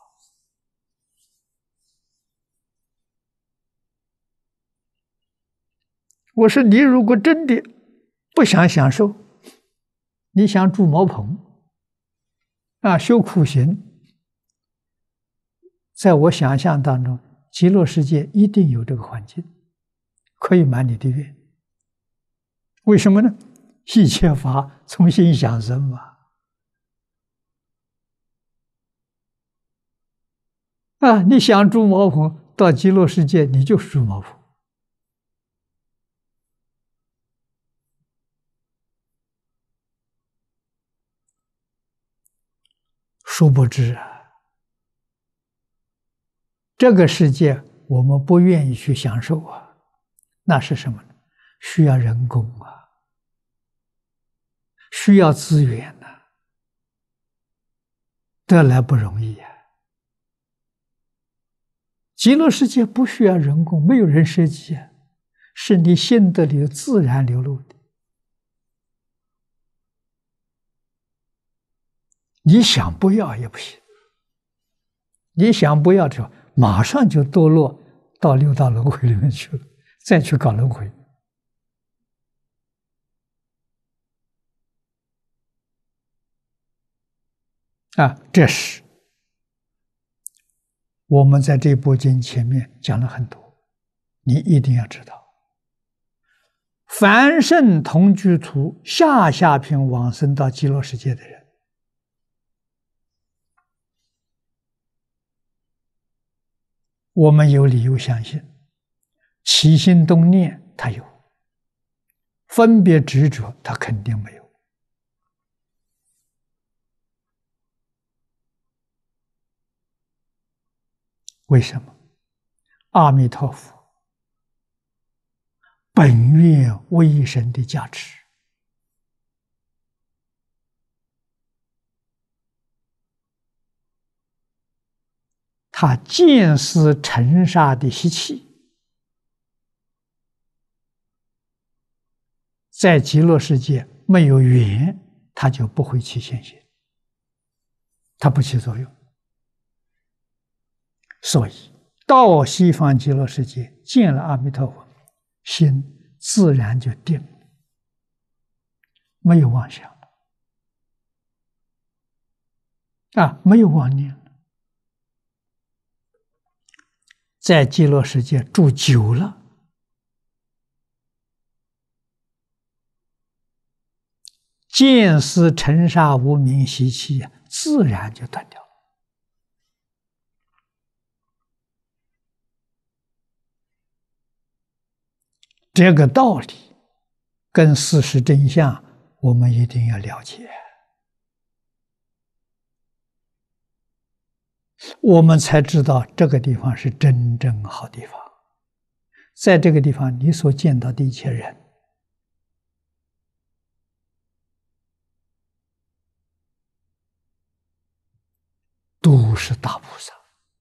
我说你如果真的不想享受，你想住茅棚修苦行，在我想象当中，极乐世界一定有这个环境，可以满你的愿。为什么呢？一切法从心想生嘛。你想住茅棚，到极乐世界你就是住茅棚。殊不知这个世界我们不愿意去享受那是什么呢？需要人工需要资源得来不容易极乐世界不需要人工，没有人设计是你心得里自然流露的。你想不要也不行，你想不要之后，马上就堕落到六道轮回里面去了，再去搞轮回。这是我们在这部经前面讲了很多，你一定要知道。凡圣同居土下品往生到极乐世界的人，我们有理由相信，起心动念他有，分别执着他肯定没有。为什么？阿弥陀佛本愿威神的加持，他见思尘沙的习气，在极乐世界没有缘，他就不会起现行，他不起作用。所以到西方极乐世界见了阿弥陀佛，心自然就定，没有妄想没有妄念。在极乐世界住久了，见思尘沙无明习气自然就断掉了。这个道理跟事实真相，我们一定要了解，我们才知道这个地方是真正好地方。在这个地方，你所见到的一切人，都是大菩萨，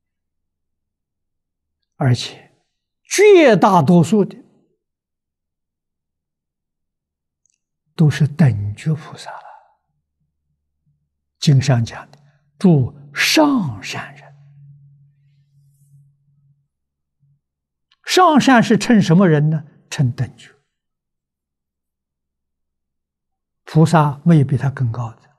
而且绝大多数的都是等觉菩萨了。经上讲的，诸上善人，上善是称什么人呢？称等觉。 菩萨没有比他更高的。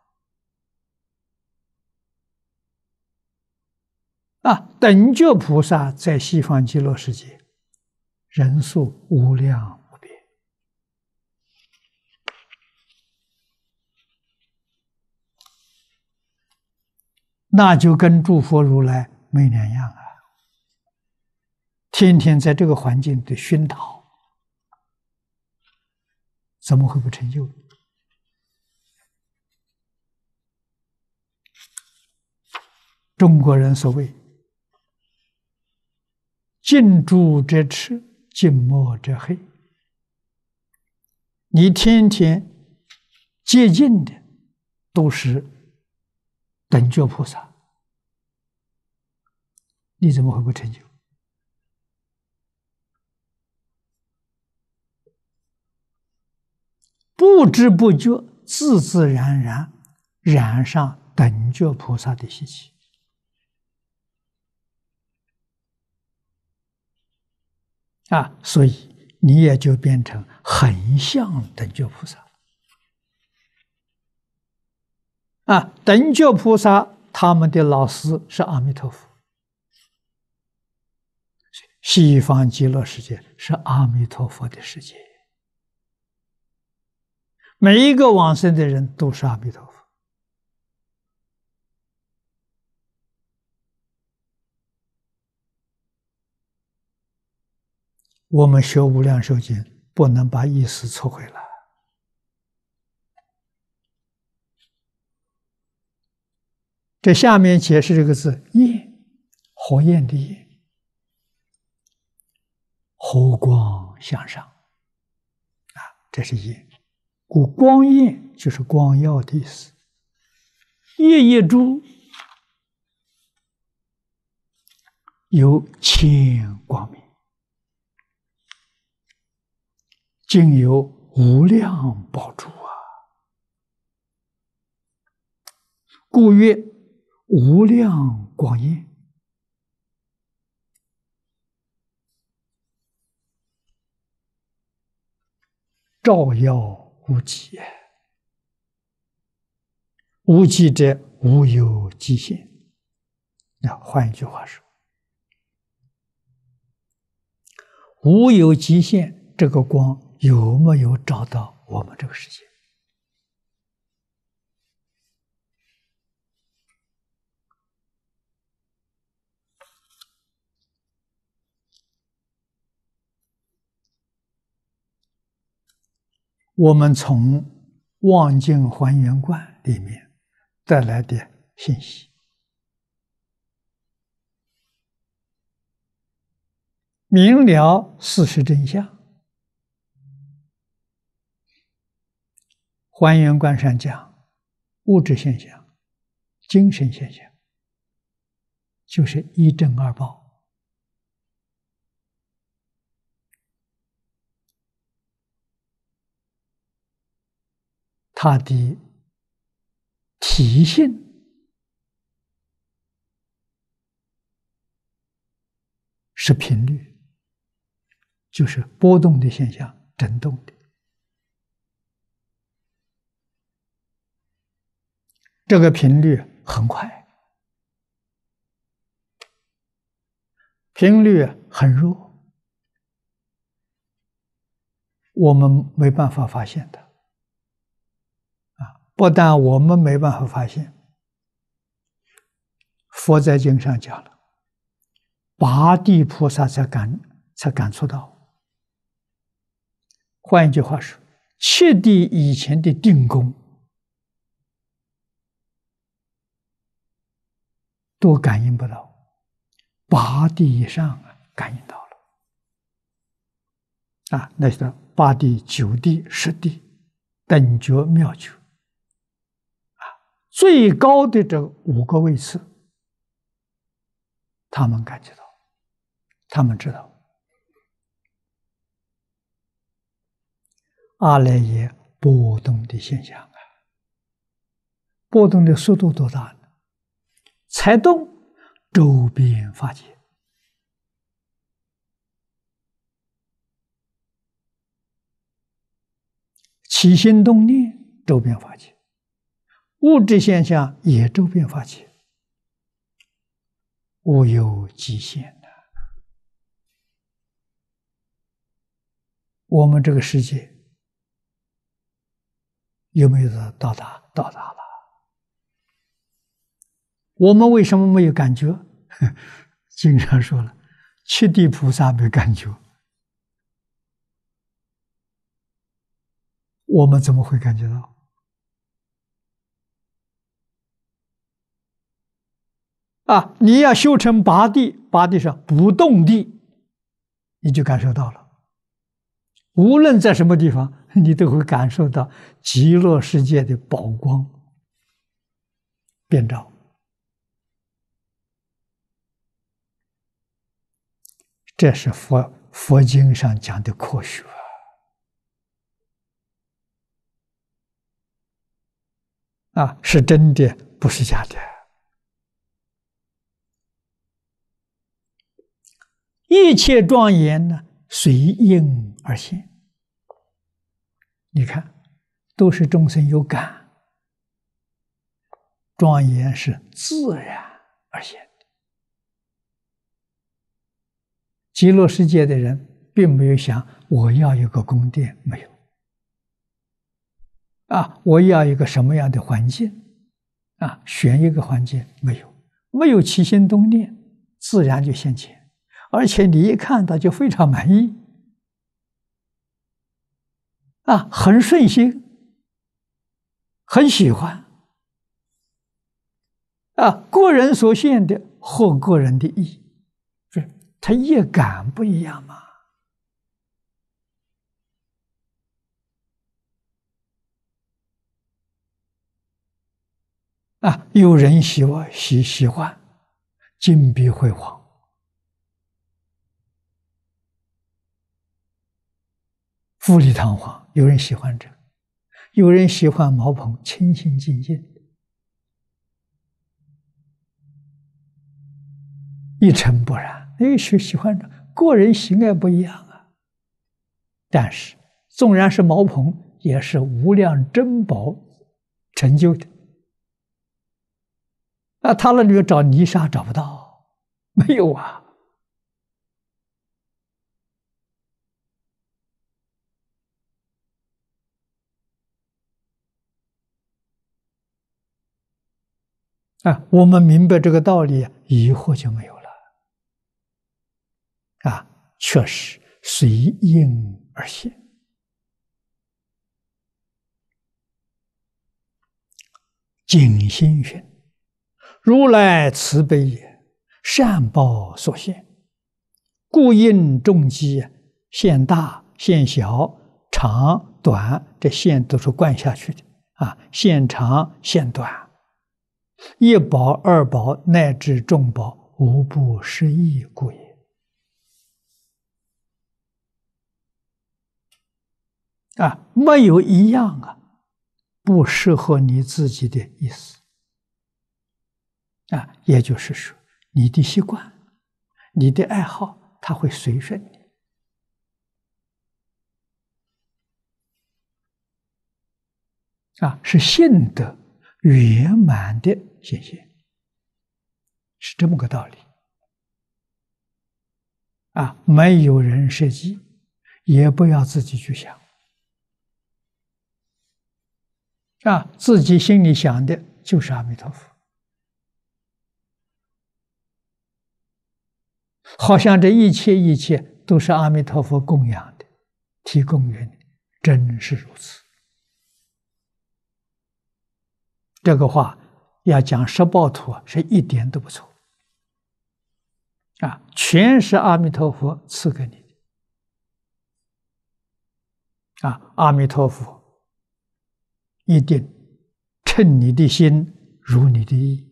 等觉菩萨在西方极乐世界，人数无量无边，那就跟诸佛如来没两样啊！天天在这个环境的熏陶，怎么会不成就？中国人所谓近朱者赤，近墨者黑。你天天接近的都是等觉菩萨，你怎么会不成就？不知不觉，自自然然染上等觉菩萨的习气。所以你也就变成很像等觉菩萨。等觉菩萨他们的老师是阿弥陀佛，西方极乐世界是阿弥陀佛的世界，每一个往生的人都是阿弥陀佛。我们学无量寿经，不能把意思错回来。这下面解释这个字“焰”，火焰的焰，火光向上，这是焰。故光焰就是光耀的意思。夜夜珠有千光明，竟有无量宝珠啊！故曰无量光焰。照耀无极，无极者无有极限。换一句话说，无有极限，这个光有没有照到我们这个世界？我们从望境还原观里面带来的信息，明了事实真相。还原观上讲，物质现象、精神现象，就是一正二报。它的体性是频率，就是波动的现象，振动的。这个频率很快，频率很弱，我们没办法发现的。不但我们没办法发现，佛在经上讲了，八地菩萨才感触到。换一句话说，七地以前的定功都感应不到，八地以上感应到了。那是八地、九地、十地等觉妙觉。最高的这5个位次，他们感觉到，他们知道。阿赖耶波动的现象波动的速度多大呢？才动，周边法界。起心动念， 周边法界，物质现象也周边法界，无有极限的。我们这个世界有没有到达？到达了。我们为什么没有感觉？经常说了，七地菩萨没感觉，我们怎么会感觉到？啊，你要修成八地，八地上不动地，你就感受到了。无论在什么地方，你都会感受到极乐世界的宝光遍照。这是佛经上讲的科学啊，是真的，不是假的。一切庄严呢，随应而现。你看，都是众生有感，庄严是自然而现的。极乐世界的人并没有想我要一个宫殿，没有啊，我要一个什么样的环境啊，选一个环境，没有，没有起心动念，自然就现前。而且你一看到就非常满意，啊，很顺心，很喜欢，啊，个人所现的或个人的意，是他业感不一样嘛？啊，有人喜欢金碧辉煌。富丽堂皇，有人喜欢这个，有人喜欢茅棚清清静静，一尘不染。喜欢这，个人喜爱不一样啊。但是，纵然是茅棚，也是无量珍宝成就的。啊，他那里面找泥沙找不到，没有啊。啊，我们明白这个道理，疑惑就没有了。啊，确实随应而现。景心云：“如来慈悲也，善报所现，故应众机，现大现小，长短，这现都是灌下去的啊，现长现短。”一宝、二宝乃至众宝，无不适意故也。啊，没有一样啊，不适合你自己的意思。啊，也就是说，你的习惯、你的爱好，它会随顺你。啊，是性德圆满的显现，是这么个道理。啊，没有人设计，也不要自己去想。啊，自己心里想的就是阿弥陀佛，好像这一切都是阿弥陀佛供养的、提供给你，真是如此。这个话要讲十报图啊，是一点都不错。啊，全是阿弥陀佛赐给你的。啊，阿弥陀佛一定称你的心如你的意。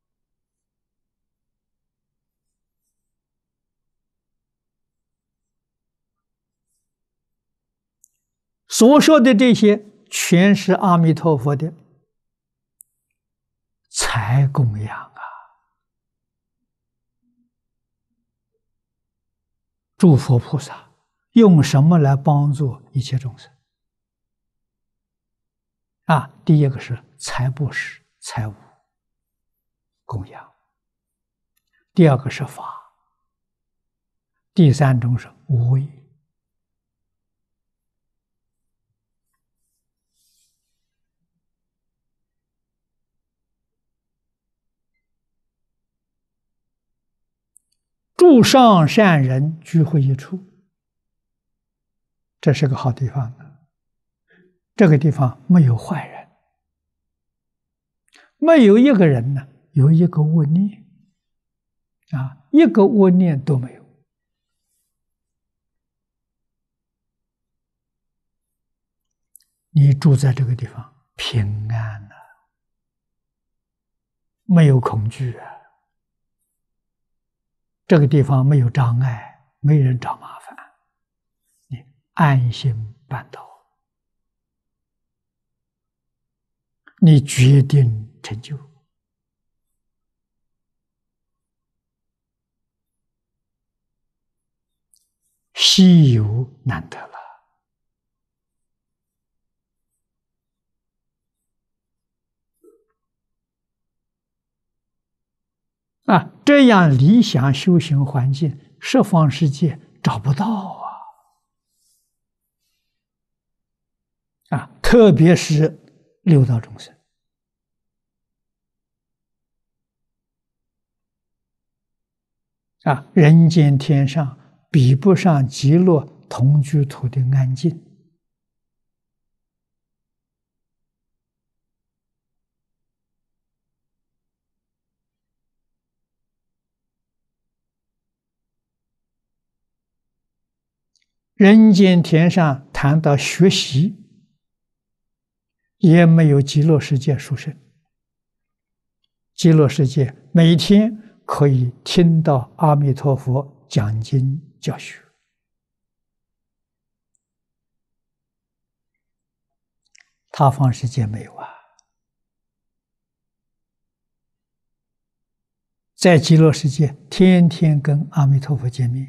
所说的这些，全是阿弥陀佛的财供养啊！诸佛菩萨用什么来帮助一切众生？ 第一个是财布施、财物供养；第二个是法；第三种是无为。诸上善人聚会一处，这是个好地方的。这个地方没有坏人，没有一个人呢有一个恶念，一个恶念都没有。你住在这个地方平安了，没有恐惧啊。这个地方没有障碍，没人找麻烦，你安心办道，你决定成就。稀有难得了。这样理想修行环境，十方世界找不到特别是六道众生人间天上比不上极乐同居土的安静。人间天上谈到学习，也没有极乐世界殊胜。极乐世界每天可以听到阿弥陀佛讲经教学，他方世界没有在极乐世界天天跟阿弥陀佛见面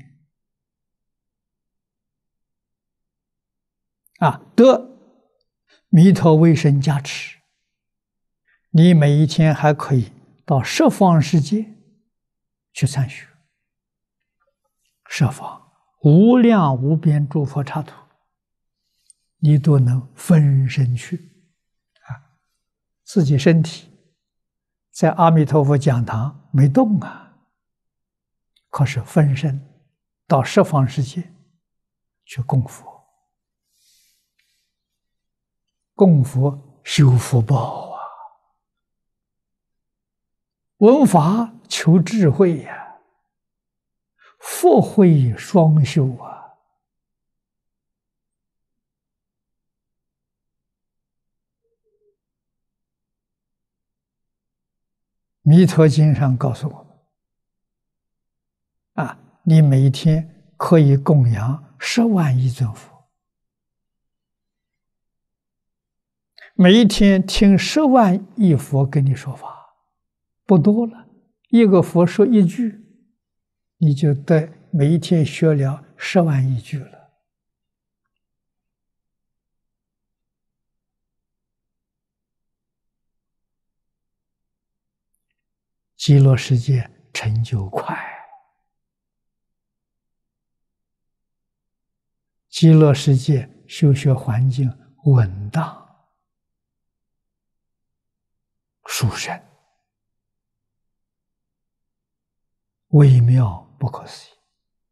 得弥陀威神加持，你每一天还可以到十方世界去参学。十方无量无边诸佛刹土，你都能分身去自己身体在阿弥陀佛讲堂没动可是分身到十方世界去供佛，供佛修福报闻法求智慧福慧双修弥陀经上告诉我们你每天可以供养10万亿尊佛，每一天听10万亿佛跟你说法，不多了，一个佛说一句，你就得每一天学了10万亿句了。极乐世界成就快，极乐世界修学环境稳当、殊胜、微妙不可思议。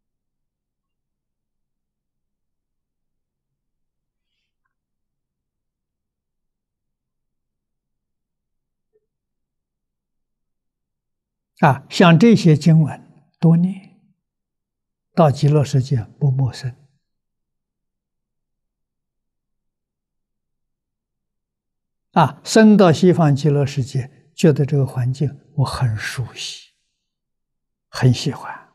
像这些经文多念，到极乐世界不陌生。生到西方极乐世界，觉得这个环境我很熟悉，很喜欢。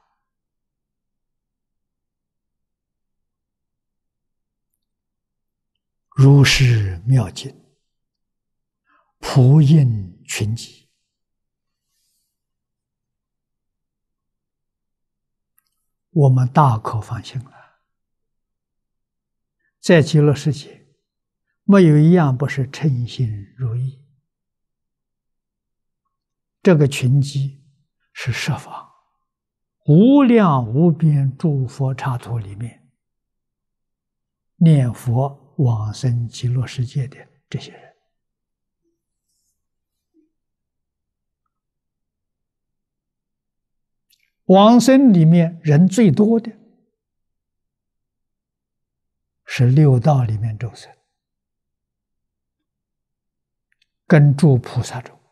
如是妙境，普应群集。我们大可放心了，在极乐世界， 没有一样不是称心如意。这个群集是十方无量无边诸佛刹土里面念佛往生极乐世界的这些人。往生里面人最多的是六道里面众生，跟诸菩萨众，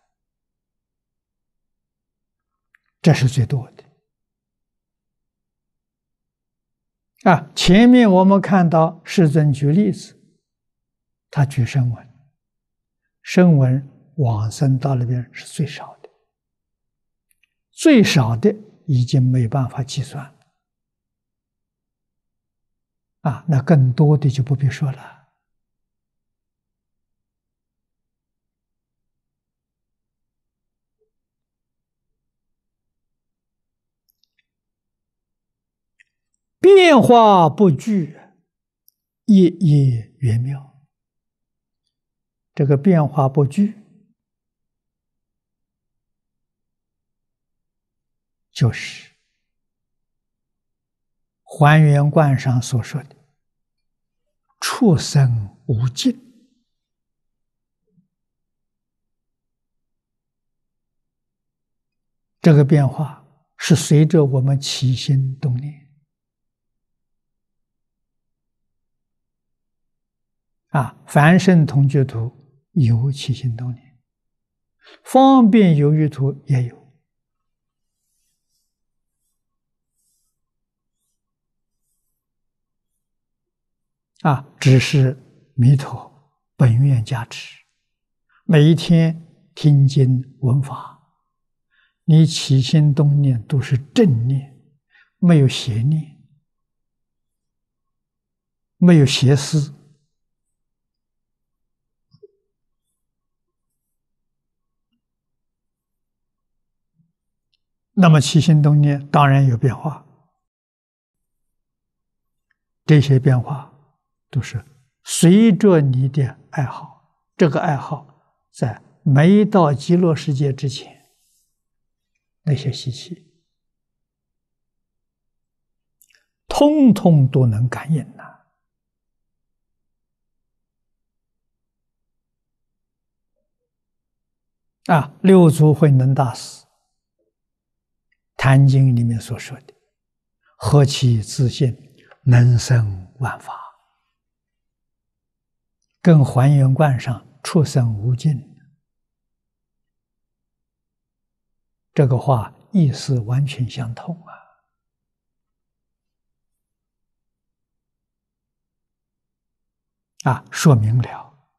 这是最多的。前面我们看到世尊举例子，他举声闻，声闻往生到那边是最少的，最少的已经没办法计算了，那更多的就不必说了。变化不具，夜夜圆妙。这个变化不具，就是还原观上所说的畜生无尽。这个变化是随着我们起心动念凡圣同居土有起心动念，方便有余土也有。只是弥陀本愿加持，每一天听经闻法，你起心动念都是正念，没有邪念，没有邪思。那么起心动念当然有变化，这些变化都是随着你的爱好，这个爱好在没到极乐世界之前，那些习气通通都能感应六祖慧能大师坛经里面所说的何其自信，能生万法，跟还原观上畜生无尽这个话意思完全相同说明了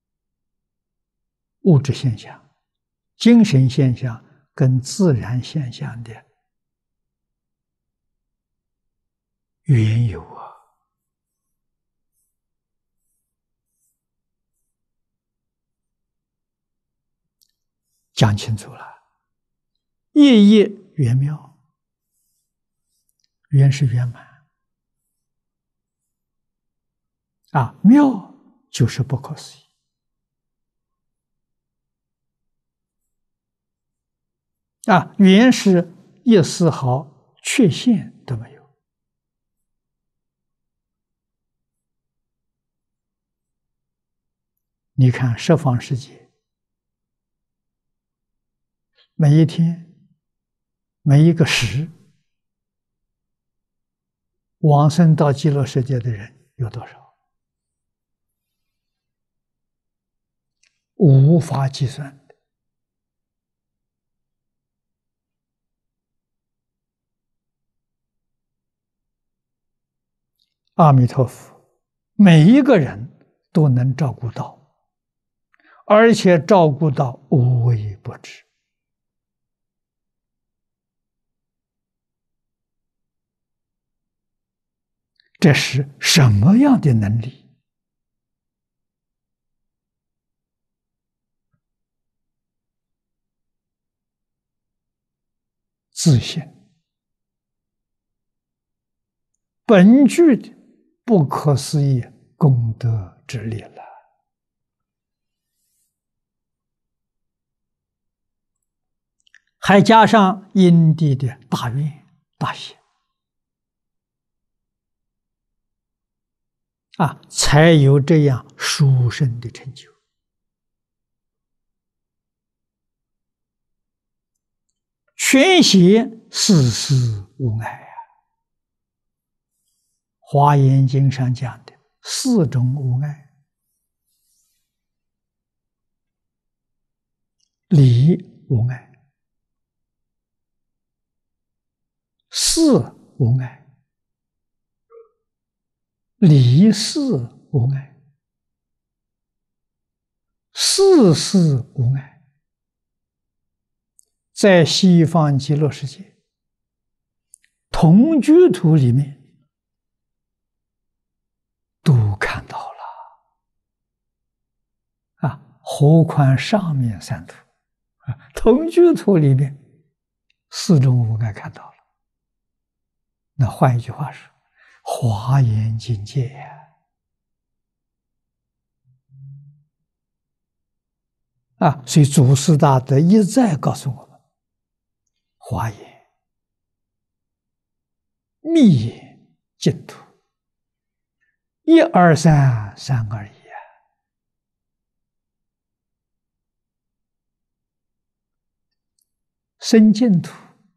物质现象、精神现象跟自然现象的缘由讲清楚了。夜夜圆妙，圆是圆满妙就是不可思议圆是一丝毫缺陷都没有。你看十方世界，每一天每一个时往生到极乐世界的人有多少？无法计算的。阿弥陀佛，每一个人都能照顾到，而且照顾到无微不至。这是什么样的能力？自信，本具的不可思议功德之力了。 还加上因地的大愿大喜才有这样殊胜的成就。全显事事无碍华严经上讲的四种无碍：理无碍，事无碍，理事无碍，事事无碍。在西方极乐世界同居土里面都看到了何况上面三土同居土里面四种无碍看到了。那换一句话说，华严境界所以祖师大德一再告诉我们，华严密严净土，一二三，三二一生净土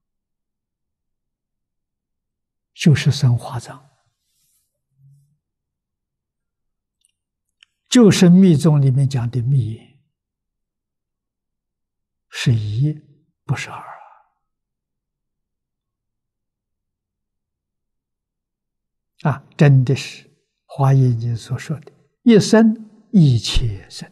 就是生华藏，就是密宗里面讲的密严，是一不是二真的是华严经所说的一生一切生。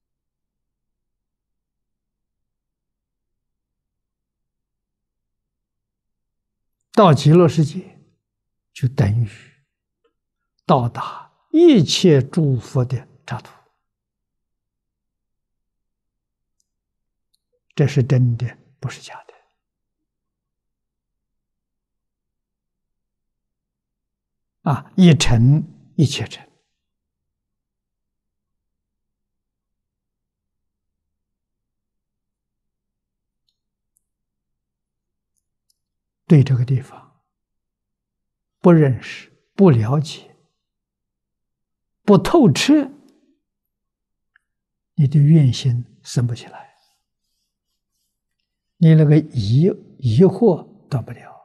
到极乐世界就等于到达一切诸佛的刹土，这是真的，不是假的一诚一切诚。对这个地方不认识、不了解、不透彻，你的愿心生不起来，你那个疑惑断不了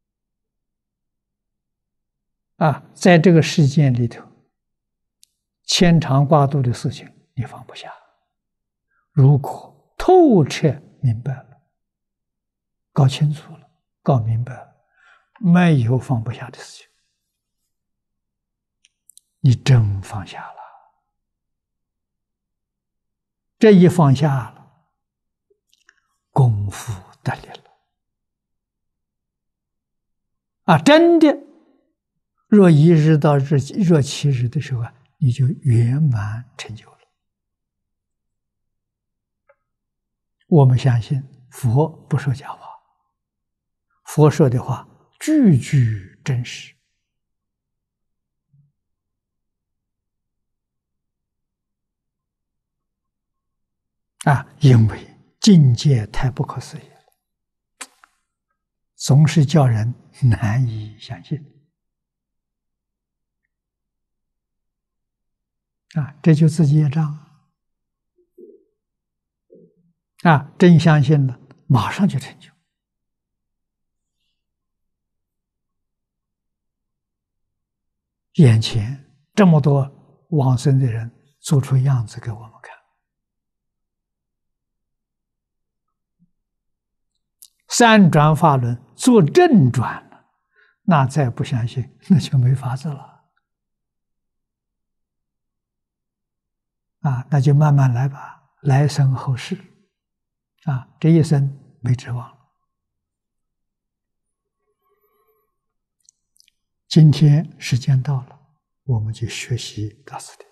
在这个世界里头，牵肠挂肚的事情你放不下。如果透彻明白了，搞清楚了，搞明白了，没有放不下的事情，你真放下了。这一放下了，功夫得力了真的。若一日到若七日的时候你就圆满成就了。我们相信佛不说假话，佛说的话句句真实因为境界太不可思议了，总是叫人难以相信这就自己业障真相信了，马上就成就。眼前这么多往生的人做出样子给我们看，三转法轮做正转了，那再不相信那就没法子了那就慢慢来吧，来生后世这一生没指望了。今天时间到了，我们就学习大辞典。